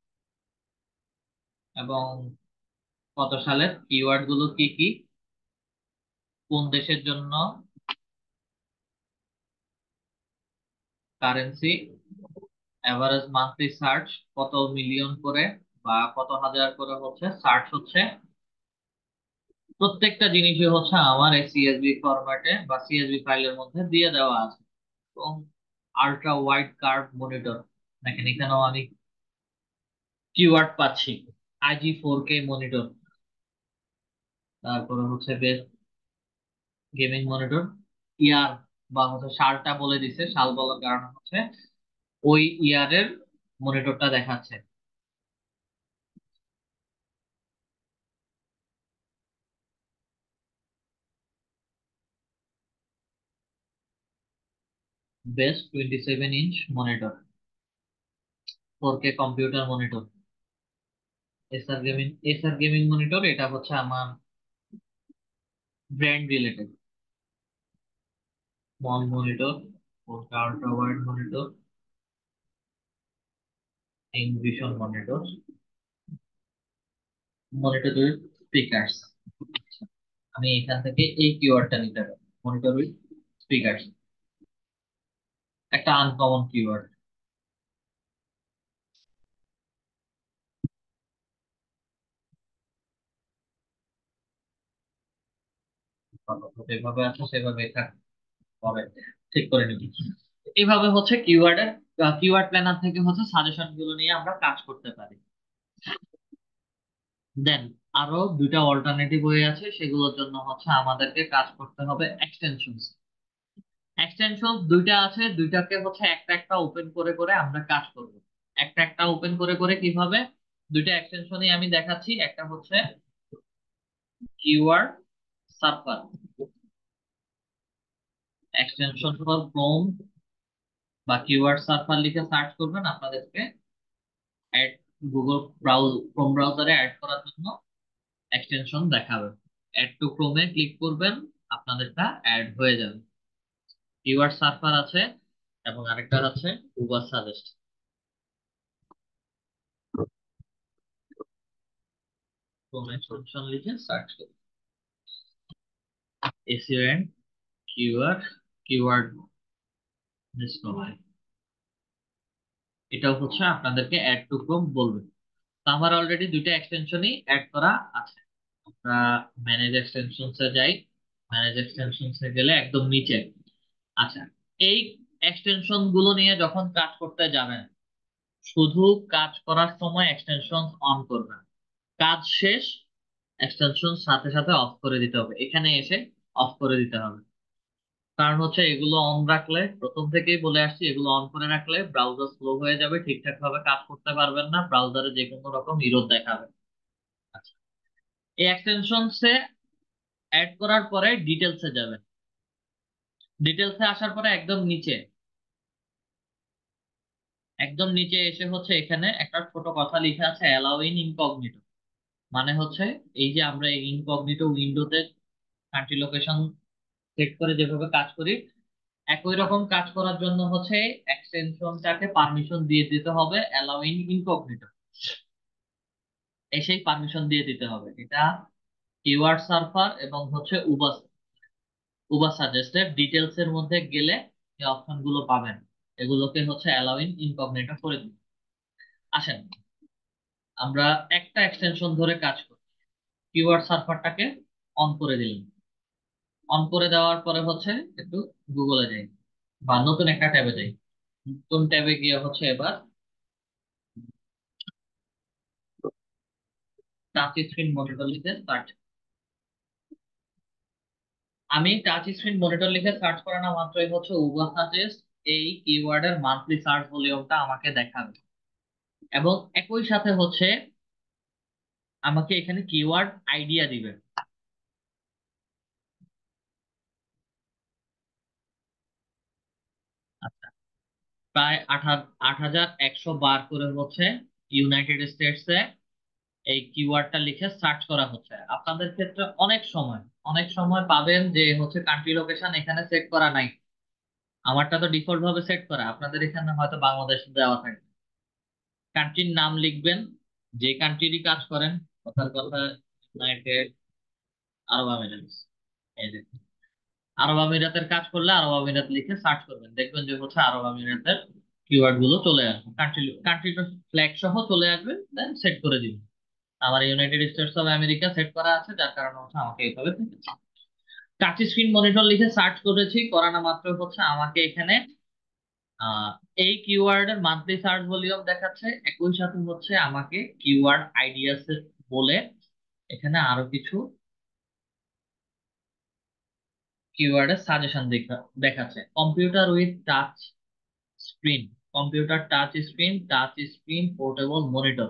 এবং কত সালের, কিওয়ার্ড গুলো কি কি, কোন দেশের জন্য, কারেন্সি, এভারেজ মান্থলি সার্চ কত মিলিয়ন করে বা কত হাজার করে হচ্ছে সার্চ হচ্ছে, প্রত্যেকটা জিনিসই হচ্ছে আমার এই সিএসভি ফরম্যাটে বা সিএসভি ফাইলের মধ্যে দিয়ে দেওয়া আছে। এবং আল্ট্রা ওয়াইড কার্ভ মনিটর, দেখেন এখানেও আমি কিওয়ার্ড পাচ্ছি, আইজি ফোর কে মনিটর, তারপরে হচ্ছে বেশ গেমিং মনিটর, ইয়ার বা হচ্ছে সালটা বলে দিছে, সাল বলার কারণ হচ্ছে ওই ইয়ারের মনিটরটা দেখাচ্ছে। বেশ twenty seven inch monitor, four K computer monitor, SR gaming, SR gaming monitor, এটা হচ্ছে আমার brand related. Small monitor, four K ultra wide monitor, InVision monitor, monitor with speakers. আমি এখান থেকে এই কিওয়ার্ডটা নিতে পারি, মনিটর উইথ স্পিকার্স, একটা আনকমন কিওয়ার্ড। যেভাবে আছে সেভাবে থাক, পরে ঠিক করে নিবি। এইভাবে হচ্ছে কিওয়ার্ডের, কিওয়ার্ড প্ল্যানার থেকে হচ্ছে সাজেশন গুলো নিয়ে আমরা কাজ করতে পারি। দেন আরো দুইটা অল্টারনেটিভ ওয়ে আছে, সেগুলোর জন্য হচ্ছে আমাদেরকে কাজ করতে হবে এক্সটেনশন। এক্সটেনশন দুইটা আছে, দুইটাকে হচ্ছে একটা একটা ওপেন করে করে আমরা কাজ করব। একটা একটা ওপেন করে করে কিভাবে, দুইটা এক্সটেনশনই আমি দেখাচ্ছি। একটা হচ্ছে keyword surfer, extension for Chrome বা কিওয়ার্ড সার্ভার লিখে সার্চ করবেন, আপনাদেরকে অ্যাড, গুগল ব্রাউজ ক্রোম ব্রাউজারে অ্যাড করার জন্য এক্সটেনশন দেখাবে। অ্যাড টু ক্রোমে ক্লিক করবেন, আপনাদেরটা অ্যাড হয়ে যাবে। কিওয়ার্ড সার্ভার আছে এবং আরেকটা আছে উবার সাজেস্ট। ক্রোমে এক্সটেনশন লিখে সার্চ করুন SEO and keyword, keyword discovery, এটাও হচ্ছে আপনাদেরকে অ্যাড টু ক্রোম বলবে। তো আমার অলরেডি দুইটা এক্সটেনশনই অ্যাড করা আছে। আমরা ম্যানেজ এক্সটেনশনস এ যাই, ম্যানেজ এক্সটেনশনস এ গেলে একদম নিচে, আচ্ছা, এই এক্সটেনশন গুলো নিয়ে যখন কাজ করতে যাবেন, শুধু কাজ করার সময় এক্সটেনশন অন করবেন, কাজ শেষ এক্সটেনশন সাথে সাথে অফ করে দিতে হবে, এখানে এসে অফ করে দিতে হবে। কারণ হচ্ছে এগুলো অন রাখলে, প্রথম থেকেই বলে আসছি, এগুলো অন করে রাখলে ব্রাউজার স্লো হয়ে যাবে, ঠিকঠাক ভাবে কাজ করতে পারবেন না, ব্রাউজারে যে কোনো রকম ইরর দেখাবে। আচ্ছা, এই এক্সটেনশনসে অ্যাড করার পরে ডিটেলসে যাবেন, ডিটেলসে আসার পরে একদম নিচে, একদম নিচে এসে হচ্ছে এখানে একটা ছোট কথা লেখা আছে অ্যালাউ ইন ইনকগনিটো। মানে হচ্ছে এই যে আমরা এই ইনকগনিটো উইন্ডোতে কান্ট্রি লোকেশন সেট করে যেভাবে কাজ করি, একই রকম কাজ করার জন্য হচ্ছে এক্সটেনশনটাকে পারমিশন দিয়ে দিতে হবে অ্যালাউ ইন ইনকগনিটো, এসেই পারমিশন দিয়ে দিতে হবে। এটা কিওয়ার্ড সার্ভার এবং হচ্ছে উবাস, উবার সাজেস্টের ডিটেলস এর মধ্যে গেলে এই অপশন গুলো পাবেন, এগুলোকে হচ্ছে অ্যালাউ ইন ইনকগনিটো করে দিন। আসেন আমরা একটা এক্সটেনশন ধরে কাজ করি, কিওয়ার্ড সার্ভারটাকে অন করে দিলাম, অন করে দেওয়ার পরে হচ্ছে একটু গুগলে যাই বা নতুন একটা ট্যাবে যাই, নতুন ট্যাবে গিয়ে হচ্ছে এবার টাচ স্ক্রিন মনিটর লিখে সার্চ, আমি টাচ স্ক্রিন মনিটর লিখে সার্চ করা না মাত্রই হচ্ছে উবার সাজেস্ট এই কিওয়ার্ডের মান্থলি সার্চ ভলিউমটা আমাকে দেখাবে, এবং একই সাথে হচ্ছে আমাকে এখানে কিওয়ার্ড আইডিয়া দিবে। আচ্ছা, প্রায় আট হাজার আট হাজার একশো বার করে হচ্ছে ইউনাইটেড স্টেটসে এই কিওয়ার্ডটা লিখে সার্চ করা হচ্ছে। আপনাদের ক্ষেত্রে অনেক সময়, অনেক সময় পাবেন যে হচ্ছে কান্ট্রি লোকেশন এখানে সেট করা নাই, আমারটা তো ডিফল্ট ভাবে সেট করা, আপনাদের এখানে হয়তো বাংলাদেশ দেওয়া থাকে। কান্ট্রির নাম লিখবেন, যে কান্ট্রিরই কাজ করেন, কথার কথা ইউনাইটেড আরব আমিরাত। এই যে আরব আমিরাতের কাজ করলে আরব আমিরাত লিখে সার্চ করবেন, দেখবেন যে হচ্ছে আরব আমিরাতের কিওয়ার্ড গুলো চলে আসবে, কান্ট্রি কান্ট্রিটা ফ্ল্যাগ সহ চলে আসবে, দেন সেট করে দিন। আমার United States of America set করা আছে, যার কারণে হচ্ছে আমাকে এইভাবে দেখাচ্ছে। টাচ স্ক্রিন মনিটর লিখে সার্চ করেছি, করানো মাত্র হচ্ছে আমাকে এখানে আহ এই কিওয়ার্ডের মান্থলি সার্চ ভলিউম দেখাচ্ছে, একই সাথে হচ্ছে আমাকে কিওয়ার্ড আইডিয়াস বলে এখানে আরো কিছু কিওয়ার্ডের সাজেশন দেখা দেখাচ্ছে। Computer with touch screen, computer touch screen, touch screen portable monitor,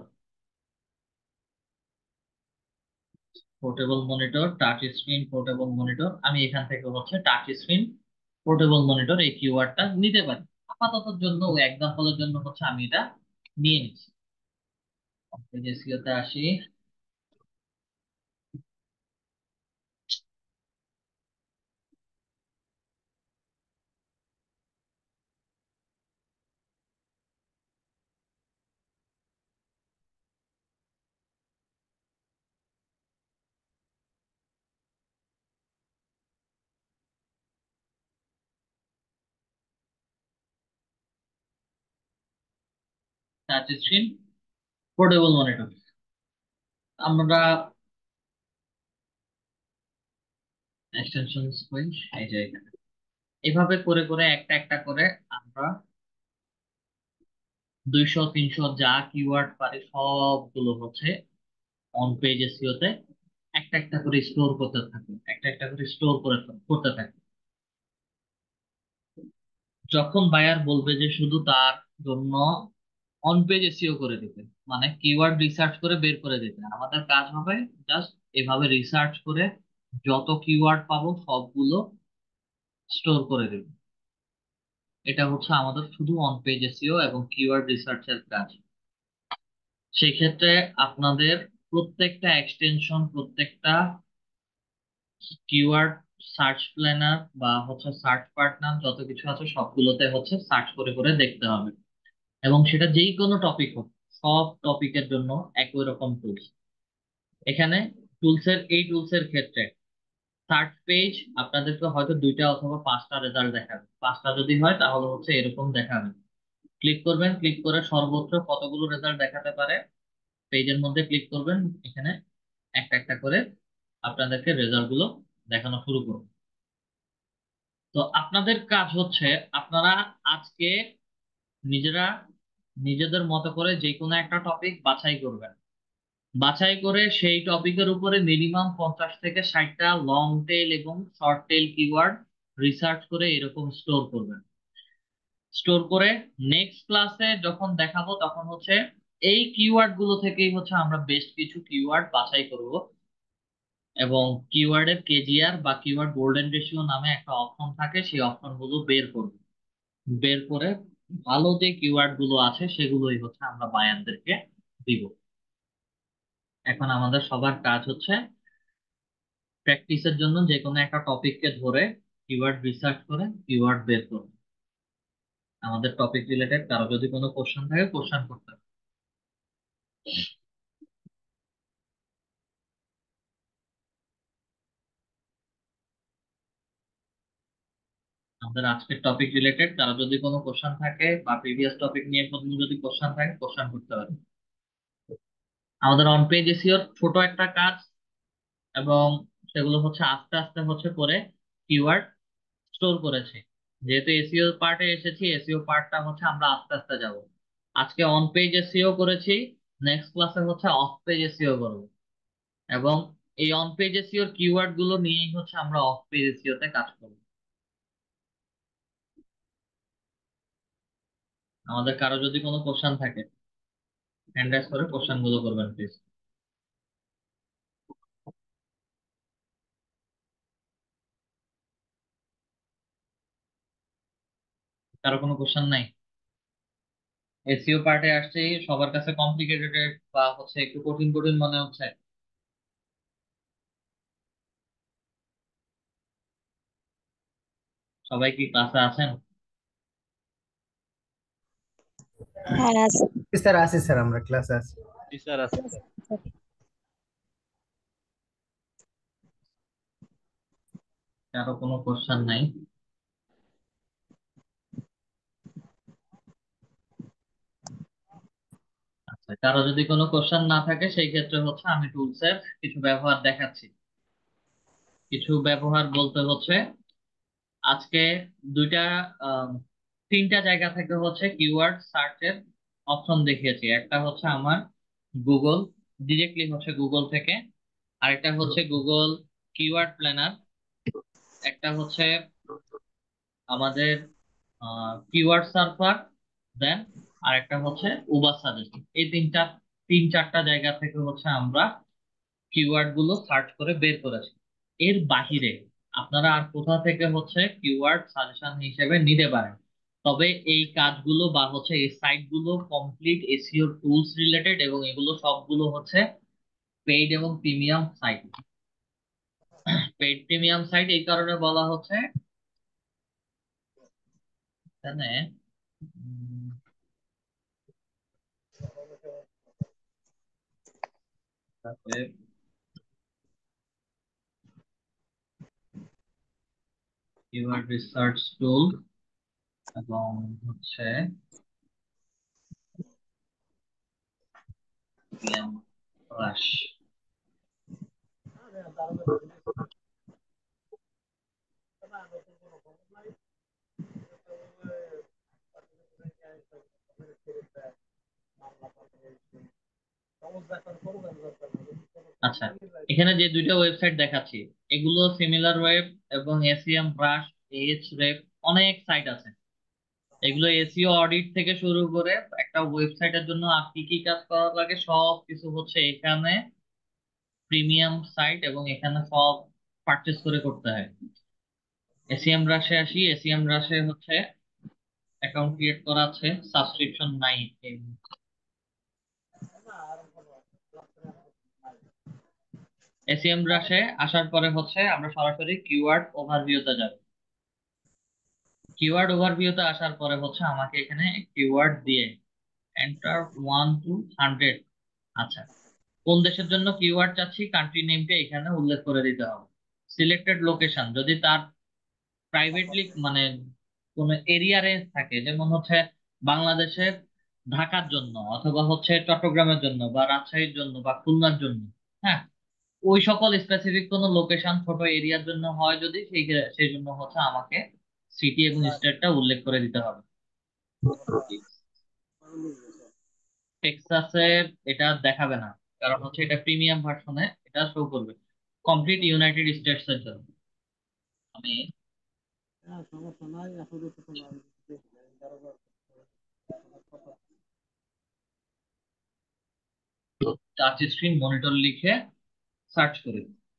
portable monitor, touch screen portable monitor. আমি এখান থেকে হচ্ছে টাচ স্ক্রিন পোর্টেবল মনিটর এই কিওয়ার্ডটা নিতে পারি। আপাতত জন্য ওই এক্সাম্পলের জন্য হচ্ছে আমি এটা নিয়ে নিচ্ছি। এসইওতে আসি। টাচ স্ক্রিন পোর্টেবল মনিটর আমরা এক্সটেনশন করি এই যে এখানে। এভাবে করে করে একটা একটা করে আমরা দুইশো তিনশো যা কিওয়ার্ড পারি সবগুলো হচ্ছে অন পেজ এসইওতে একটা একটা করে স্টোর করতে থাকবে, একটা একটা করে স্টোর করে করতে থাকবে। যখন বায়ার বলবে যে শুধু তার জন্য অন পেজ এসইও করে দিতে, মানে কিওয়ার্ড রিসার্চ করে বের করে দিতে, আমাদের কাজ হবে জাস্ট এভাবে রিসার্চ করে যত কিওয়ার্ড পাবো সবগুলো স্টোর করে দেব। এটা হচ্ছে আমাদের শুধু অন পেজ এসইও এবং কিওয়ার্ড রিসার্চের কাজ। সেই ক্ষেত্রে আপনাদের প্রত্যেকটা এক্সটেনশন, প্রত্যেকটা কিওয়ার্ড সার্চ প্ল্যানার বা হচ্ছে সার্চ পার্টনার যত কিছু আছে সবগুলোতে হচ্ছে সার্চ করে করে দেখতে হবে, এবং সেটা যেই কোনো টপিক হোক, সব টপিকের জন্য একই রকম টুলস। এখানে টুলসের এই টুলসের ক্ষেত্রে থার্ড পেজ আপনাদেরকে হয়তো দুইটা অথবা পাঁচটা রেজাল্ট দেখাবে, পাঁচটা যদি হয় তাহলে হচ্ছে এরকম দেখাবে। ক্লিক করবেন, ক্লিক করে সর্বোচ্চ কতগুলো রেজাল্ট দেখাতে পারে পেজের মধ্যে ক্লিক করবেন, এখানে একটা একটা করে আপনাদেরকে রেজাল্ট গুলো দেখানো শুরু করুন। তো আপনাদের কাজ হচ্ছে আপনারা আজকে নিজেরা নিজেদের মতো করে যে কোনো একটা টপিক বাছাই করবেন, বাছাই করে সেই টপিকের উপরে মিনিমাম পঞ্চাশ থেকে ষাটটা লং টেল এবং শর্ট টেল কিওয়ার্ড রিসার্চ করে এরকম স্টোর করবেন। স্টোর করে নেক্সট ক্লাসে যখন দেখাবো তখন হচ্ছে এই কিওয়ার্ড গুলো থেকেই হচ্ছে আমরা বেস্ট কিছু কিওয়ার্ড বাছাই করব, এবং কিওয়ার্ডের কেজিআর বা কিওয়ার্ড গোল্ডেন রেশিও নামে একটা অপশন থাকে, সেই অপশন গুলো বের করব। বের করে ভালো যে কিওয়ার্ড গুলো আছে সেগুলোই হচ্ছে আমরা বায়ারদেরকে দিব। এখন আমাদের সবার কাজ হচ্ছে প্র্যাকটিসের জন্য যে কোনো একটা টপিককে ধরে কিওয়ার্ড রিসার্চ করে কিওয়ার্ড বের করবে। আমাদের টপিক রিলেটেড কারো যদি কোনো কোশ্চেন থাকে কোশ্চেন করতে হবে। আমাদের আজকের টপিক রিলেটেড কারো যদি কোনো কোশ্চেন থাকে বা প্রিভিয়াস টপিক নিয়ে কোনো যদি কোশ্চেন থাকে কোশ্চেন করতে পারে। আমাদের অন পেজ এসিওর ছোট একটা কাজ, এবং সেগুলো হচ্ছে আস্তে আস্তে হচ্ছে করে কিওয়ার্ড স্টোর করেছি। যেহেতু এসিও পার্টে এসেছি, এসিও পার্টটা হচ্ছে আমরা আস্তে আস্তে যাব। আজকে অন পেজ এসিও করেছি, নেক্সট ক্লাসে হচ্ছে অফ পেজ এসিও করব, এবং এই অন পেজ এসিওর কিওয়ার্ড গুলো নিয়েই হচ্ছে আমরা অফ পেজ এসিওতে কাজ করব। আমাদের কারো যদি কোনো কোশ্চেন থাকে হ্যান্ড রাইজ করে কোশ্চেন গুলো করবেন প্লিজ। কারো কোনো কোশ্চেন নাই? এসিও পার্টে আসছে সবার কাছে কমপ্লিকেটেড বা হচ্ছে একটু কঠিন কঠিন মনে হচ্ছে? সবাই কি ক্লাসে আছেন? হ্যাঁ আছে। স্যার আছি স্যার, আমরা ক্লাসে আছি। টিচার আছে স্যার। কারো কোনো কোশ্চেন নাই? আচ্ছা, কারো যদি কোনো কোশ্চেন না থাকে সেই ক্ষেত্রে হচ্ছে আমি টুলসের কিছু ব্যবহার দেখাচ্ছি। কিছু ব্যবহার বলতে হচ্ছে আজকে দুইটা আম, তিনটা জায়গা থেকে হচ্ছে কিওয়ার্ড সার্চের অপশন দেখিয়েছি। একটা হচ্ছে আমার গুগল, ডিরেক্টলি হচ্ছে গুগল থেকে। আরেকটা হচ্ছে গুগল কিওয়ার্ড প্ল্যানার। একটা হচ্ছে আমাদের কিওয়ার্ড সার্ফার, দেন আরেকটা হচ্ছে উবার সাজেস্ট। এই তিনটা তিন চারটা জায়গা থেকে হচ্ছে আমরা কিওয়ার্ড গুলো সার্চ করে বের করেছি। এর বাহিরে আপনারা আর কোথা থেকে হচ্ছে কিওয়ার্ড সাজেশন হিসেবে নিতে পারেন। তবে এই কাজগুলো বা হচ্ছে এই সাইট গুলো কমপ্লিট এসইও টুলস রিলেটেড, এবং এগুলো সবগুলো হচ্ছে পেইড এবং premium site. Paid premium site এই কারণে বলা হচ্ছে, এখানে কিওয়ার্ড রিসার্চ টুল এবং হচ্ছে প্রিমিয়াম ফ্ল্যাশ। আচ্ছা, এখানে যে দুইটা ওয়েবসাইট দেখাচ্ছি এগুলো সিমিলার ওয়েব এবং এসইএম ব্রাশ, এইচ রেপ, অনেক সাইট আছে। এগুলো এসইও অডিট থেকে শুরু করে একটা ওয়েবসাইটের জন্য আর কি কি কাজ করা লাগে সব কিছু হচ্ছে এখানে প্রিমিয়াম সাইট, এবং এখানে সব পারচেস করে করতে হয়। এসইএম ব্রাশে আসি, এসইএম ব্রাশে হচ্ছে অ্যাকাউন্ট ক্রিয়েট করা আছে, সাবস্ক্রিপশন নাই। এসইএম ব্রাশে আসার পরে হচ্ছে আমরা সরাসরি কিওয়ার্ড ওভারভিউতে যাব। কিওয়ার্ড ওভারভিউতে আসার পরে হচ্ছে আমাকে এখানে কিওয়ার্ড দিয়ে এন্টার ওয়ান টু হান্ড্রেড। আচ্ছা, কোন দেশের জন্য কিওয়ার্ড চাচ্ছি কান্ট্রি নেমটা এখানে উল্লেখ করে দিতে হবে। সিলেক্টেড লোকেশন যদি তার প্রাইভেটলি মানে কোন এরিয়া রেঞ্জ থাকে, যেমন হচ্ছে বাংলাদেশের ঢাকার জন্য অথবা হচ্ছে চট্টগ্রামের জন্য বা রাজশাহীর জন্য বা খুলনার জন্য, হ্যাঁ, ওই সকল স্পেসিফিক কোনো লোকেশন ছোট এরিয়ার জন্য হয় যদি সেই সেই জন্য হচ্ছে আমাকে সিটি এবং স্টেটটা উল্লেখ করে দিতে হবে। টেক্সাসের এটা দেখাবে না, কারণ হচ্ছে এটা প্রিমিয়াম ভার্সনে এটা শো করবে কমপ্লিট ইউনাইটেড স্টেটস এর জন্য। আমি টাচ স্ক্রিন মনিটর লিখে সার্চ করি।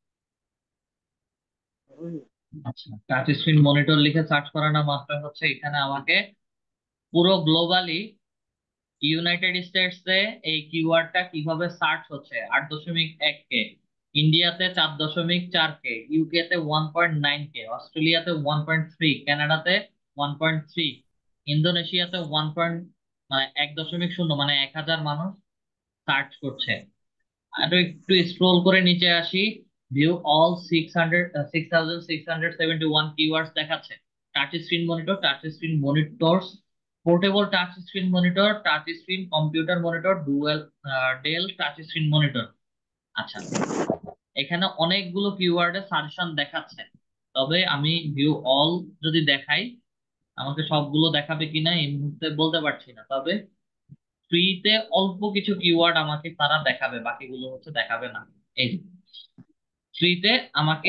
আচ্ছা, টাচ স্ক্রিন মনিটর লিখে সার্চ করানো মাত্র হচ্ছে এখানে আমাকে পুরো গ্লোবালি ইউনাইটেড স্টেটস এ এই কিওয়ার্ডটা কিভাবে সার্চ হচ্ছে আট দশমিক এক কে, ইন্ডিয়াতে চার দশমিক চার কে, ইউকে তে ওয়ান পয়েন্ট নাইন কে, অস্ট্রেলিয়াতে ওয়ান পয়েন্ট থ্রি, কানাডাতে ওয়ান পয়েন্ট থ্রি, ইন্দোনেশিয়াতে ওয়ান পয়েন্ট মানে এক দশমিক শূন্য মানে এক হাজার মানুষ সার্চ করছে। আর একটু স্ক্রোল করে নিচে আসি, view all six hundred six thousand six hundred seventy one keywords দেখাচ্ছে। Touch screen monitor, touch screen monitors, portable touch screen monitor, touch screen computer monitor, dual Dell touch screen monitor. আচ্ছা, এখানে অনেকগুলো কিওয়ার্ডে suggestion দেখাচ্ছে, তবে আমি view all যদি দেখাই আমাকে সবগুলো দেখাবে কিনা এই মুহূর্তে বলতে পারছি না। তবে ফ্রিতে অল্প কিছু কিওয়ার্ড আমাকে তারা দেখাবে, বাকিগুলো হচ্ছে দেখাবে না। এই ফ্রিতে আমাকে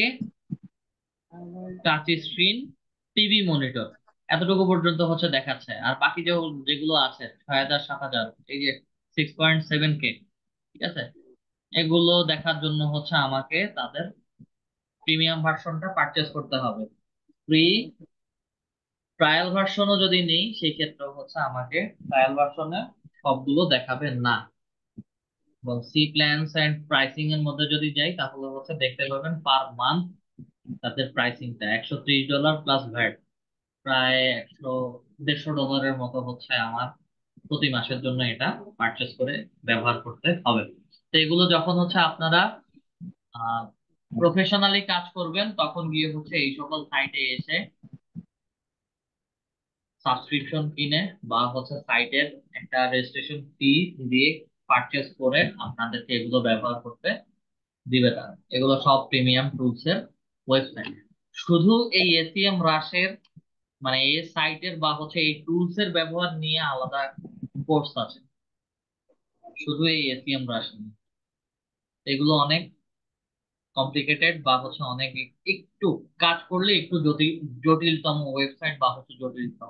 টাচ স্ক্রিন টিভি মনিটর এতটুকু পর্যন্ত হচ্ছে দেখাচ্ছে, আর বাকি যে যেগুলো আছে ছয় হাজার সাত হাজার, এই যে সিক্স পয়েন্ট সেভেন কে, ঠিক আছে, এগুলো দেখার জন্য হচ্ছে আমাকে তাদের প্রিমিয়াম ভার্সনটা পারচেস করতে হবে। ফ্রি ট্রায়াল ভার্সনও যদি নেই সেই ক্ষেত্রে হচ্ছে আমাকে ট্রায়াল ভার্সনে সবগুলো দেখাবে না। এবং সি প্ল্যানস এন্ড প্রাইসিং এর মধ্যে যদি যাই তাহলে হচ্ছে দেখতে পাবেন পার মান্থ তাদের প্রাইসিংটা একশো ত্রিশ ডলার প্লাস ভ্যাট, প্রায় একশো দেড়শো ডলারের মতো হচ্ছে আমার প্রতি মাসের জন্য এটা পারচেস করে ব্যবহার করতে হবে। তো এগুলো যখন হচ্ছে আপনারা আহ প্রফেশনালি কাজ করবেন তখন গিয়ে হচ্ছে এই সকল সাইটে এসে সাবস্ক্রিপশন কিনে বা হচ্ছে সাইটের একটা রেজিস্ট্রেশন ফি দিয়ে পারচেস করে আপনাদেরকে এগুলো ব্যবহার করতে দিবে তারা। এগুলো সব প্রিমিয়াম টুলস এর ওয়েবসাইট। শুধু এই এসিএম রাশের মানে এই সাইটের বা হচ্ছে এই টুলস এর ব্যবহার নিয়ে আলাদা কোর্স আছে, শুধু এই এসিএম রাশ নিয়ে। এগুলো অনেক কমপ্লিকেটেড বা হচ্ছে অনেক একটু কাজ করলে একটু জটিল জটিলতম ওয়েবসাইট বা হচ্ছে জটিলতম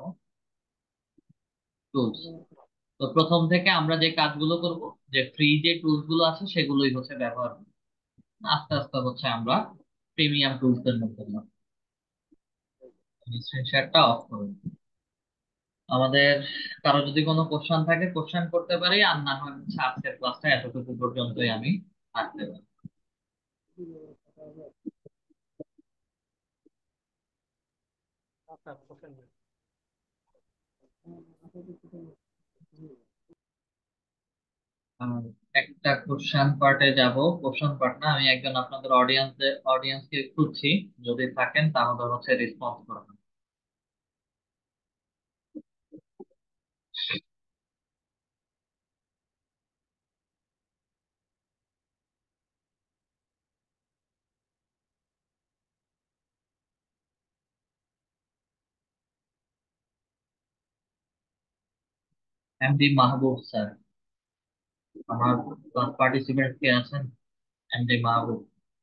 টুলস। তো প্রথম থেকে আমরা যে কাজগুলো করব, যে ফ্রি যে টুলস গুলো আছে সেগুলোই হচ্ছে ব্যবহার করব। আস্তে আস্তে হচ্ছে আমরা প্রিমিয়াম টুলস এর মধ্যে যাব। স্ক্রিন শেয়ারটা অফ করুন। আমাদের কারো যদি কোনো কোশ্চেন থাকে কোশ্চেন করতে পারি, আর না হয় হচ্ছে আজকের ক্লাসটা এতটুকু পর্যন্তই আমি রাখতে পারি। আপনার কোশ্চেন আর একটা কোশ্চেন পার্টে যাব। কোশ্চেন পার্ট না, আমি একজন আপনাদের অডিয়েন্স অডিয়েন্সকে খুঁজছি, যদি থাকেন তাহলে হচ্ছে রেসপন্স করবেন। এমডি মাহবুব স্যার, আমার ক্লাস পার্টিসিপেন্ট কে আছেন? এমডি মাহবুব।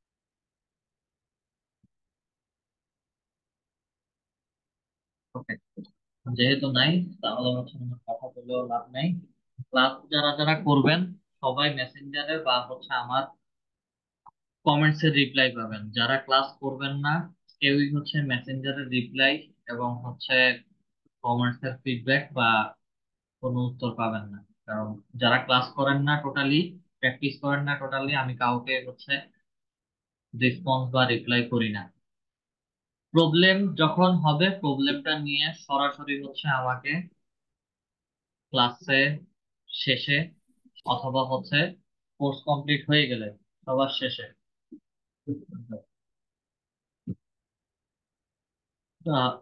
ওকে, যেহেতু নাই তাহলে হচ্ছে আমার কথা বলেও লাভ নাই। ক্লাস যারা যারা করবেন সবাই মেসেঞ্জারে বা হচ্ছে আমার কমেন্টস এর রিপ্লাই পাবেন। যারা ক্লাস করবেন না কেউই হচ্ছে মেসেঞ্জারের রিপ্লাই এবং হচ্ছে কমেন্টস এর ফিডব্যাক বা কোনো উত্তর পাবেন না। কারণ যারা ক্লাস করেন না টোটালি, প্র্যাকটিস করেন না টোটালি, আমি কাউকে হচ্ছে রেসপন্স বা রিপ্লাই করি না। প্রবলেম যখন হবে প্রবলেমটা নিয়ে সরাসরি হচ্ছে আমাকে ক্লাসে শেষে অথবা হচ্ছে কোর্স কমপ্লিট হয়ে গেলে সবার শেষে। আহ,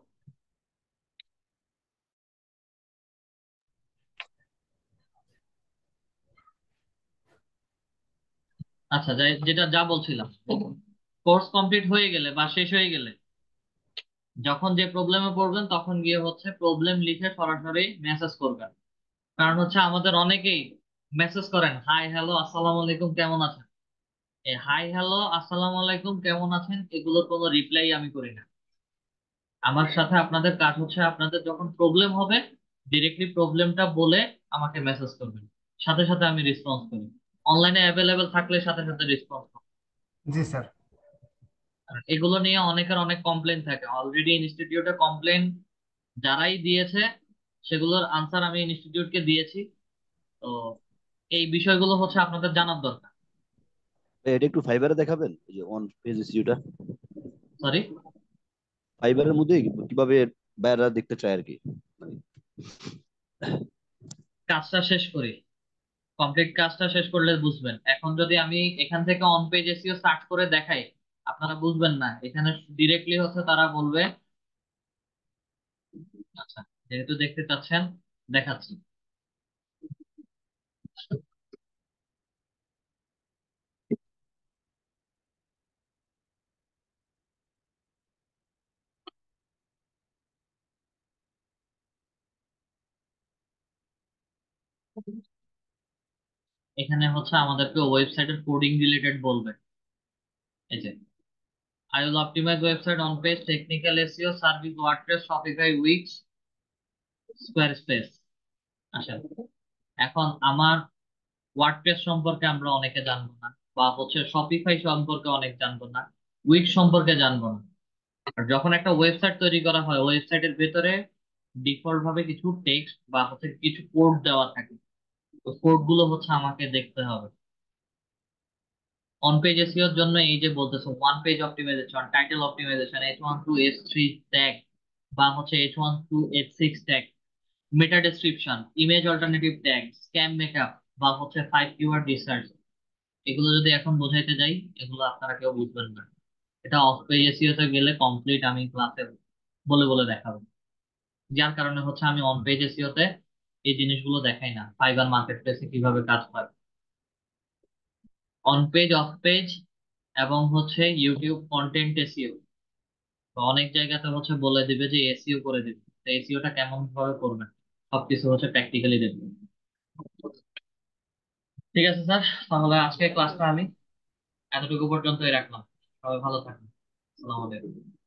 আচ্ছা, যাই যেটা যা বলছিলাম, কোর্স কমপ্লিট হয়ে গেলে বা শেষ হয়ে গেলে যখন যে প্রবলেমে পড়বেন তখন গিয়ে হচ্ছে প্রবলেম লিখে সরাসরি মেসেজ করবেন। কারণ হচ্ছে আমাদের অনেকেই মেসেজ করেন হাই হ্যালো আসসালামু আলাইকুম কেমন আছেন। এই হাই হ্যালো আসসালামু আলাইকুম কেমন আছেন এগুলোর কোনো রিপ্লাই আমি করি না। আমার সাথে আপনাদের কাজ হচ্ছে আপনাদের যখন প্রবলেম হবে ডিরেক্টলি প্রবলেমটা বলে আমাকে মেসেজ করবেন, সাথে সাথে আমি রেসপন্স করি। অনলাইনে অ্যাভেলেবেল থাকলে সাথে সাথে রেসপন্স করি। জি স্যার। আর এগুলো নিয়ে অনেকের অনেক কমপ্লেন থাকে, অলরেডি ইনস্টিটিউটে কমপ্লেন যারাই দিয়েছে সেগুলোর আনসার আমি ইনস্টিটিউটকে দিয়েছি। তো এই বিষয়গুলো হচ্ছে আপনাদের জানার দরকার। এটা একটু ফাইবারে দেখাবেন, এই যে অন পেজ ইস্যুটা সরি, ফাইবারের মধ্যে কিভাবে বাইরে দেখতে চায় আর কি। মানে কাজটা শেষ করি, কমপ্লিট কাজটা শেষ করলে বুঝবেন। এখন যদি আমি এখান থেকে অন পেজ এসিও সার্চ করে দেখাই আপনারা বুঝবেন না। এখানে ডিরেক্টলি হচ্ছে তারা বলবে। আচ্ছা, যেহেতু দেখতে চাচ্ছেন দেখাচ্ছি। এখানে হচ্ছে আমাদেরকে ওয়েবসাইটের কোডিং রিলেটেড বলবে। এই যে I will optimize website on page technical SEO service WordPress Shopify Wix Squarespace. আচ্ছা, এখন আমার ওয়ার্ডপ্রেস সম্পর্কে আমরা অনেকে জানবো না, বা হচ্ছে শপিফাই সম্পর্কে অনেক জানবো না, উইক্স সম্পর্কে জানবো না। আর যখন একটা ওয়েবসাইট তৈরি করা হয় ওয়েবসাইটের ভেতরে ডিফল্ট ভাবে কিছু টেক্সট বা হচ্ছে কিছু কোড দেওয়া থাকে। তো কোড গুলো হচ্ছে আমাকে দেখতে হবে। অন পেজ এসইওর জন্য এই যে বলতেছে one page optimization, title optimization, H one two H three tag বা হচ্ছে H one two H six tag, meta description, image alternative tag, schema markup, বা হচ্ছে ফাইভ কিওয়ার্ড রিসার্চ, এগুলো যদি এখন বোঝাইতে যাই, এগুলো আপনারা কেউ বুঝবেন না। এটা অফ পেজ এসইও তে গেলে কমপ্লিট আমি ক্লাসে বলে বলে দেখাবো। যার কারণে হচ্ছে আমি অন পেজ এসইও তে এই জিনিসগুলো দেখাই না, ফাইবার মার্কেট প্লেসে কিভাবে কাজ হয়। অন পেজ, অফ পেজ, এবং হচ্ছে ইউটিউব কন্টেন্ট এসইও, অনেক জায়গাতে হচ্ছে বলে দিবে যে এসইও করে দিবে, তো এসইওটা কেমন ভাবে করবেন সবকিছু হচ্ছে প্র্যাকটিক্যালি দেখবেন। ঠিক আছে স্যার, তাহলে আজকে ওকে ক্লাসটা আমি এতটুকু পর্যন্তই রাখলাম। সবাই ভালো থাকবেন। আসসালামু আলাইকুম।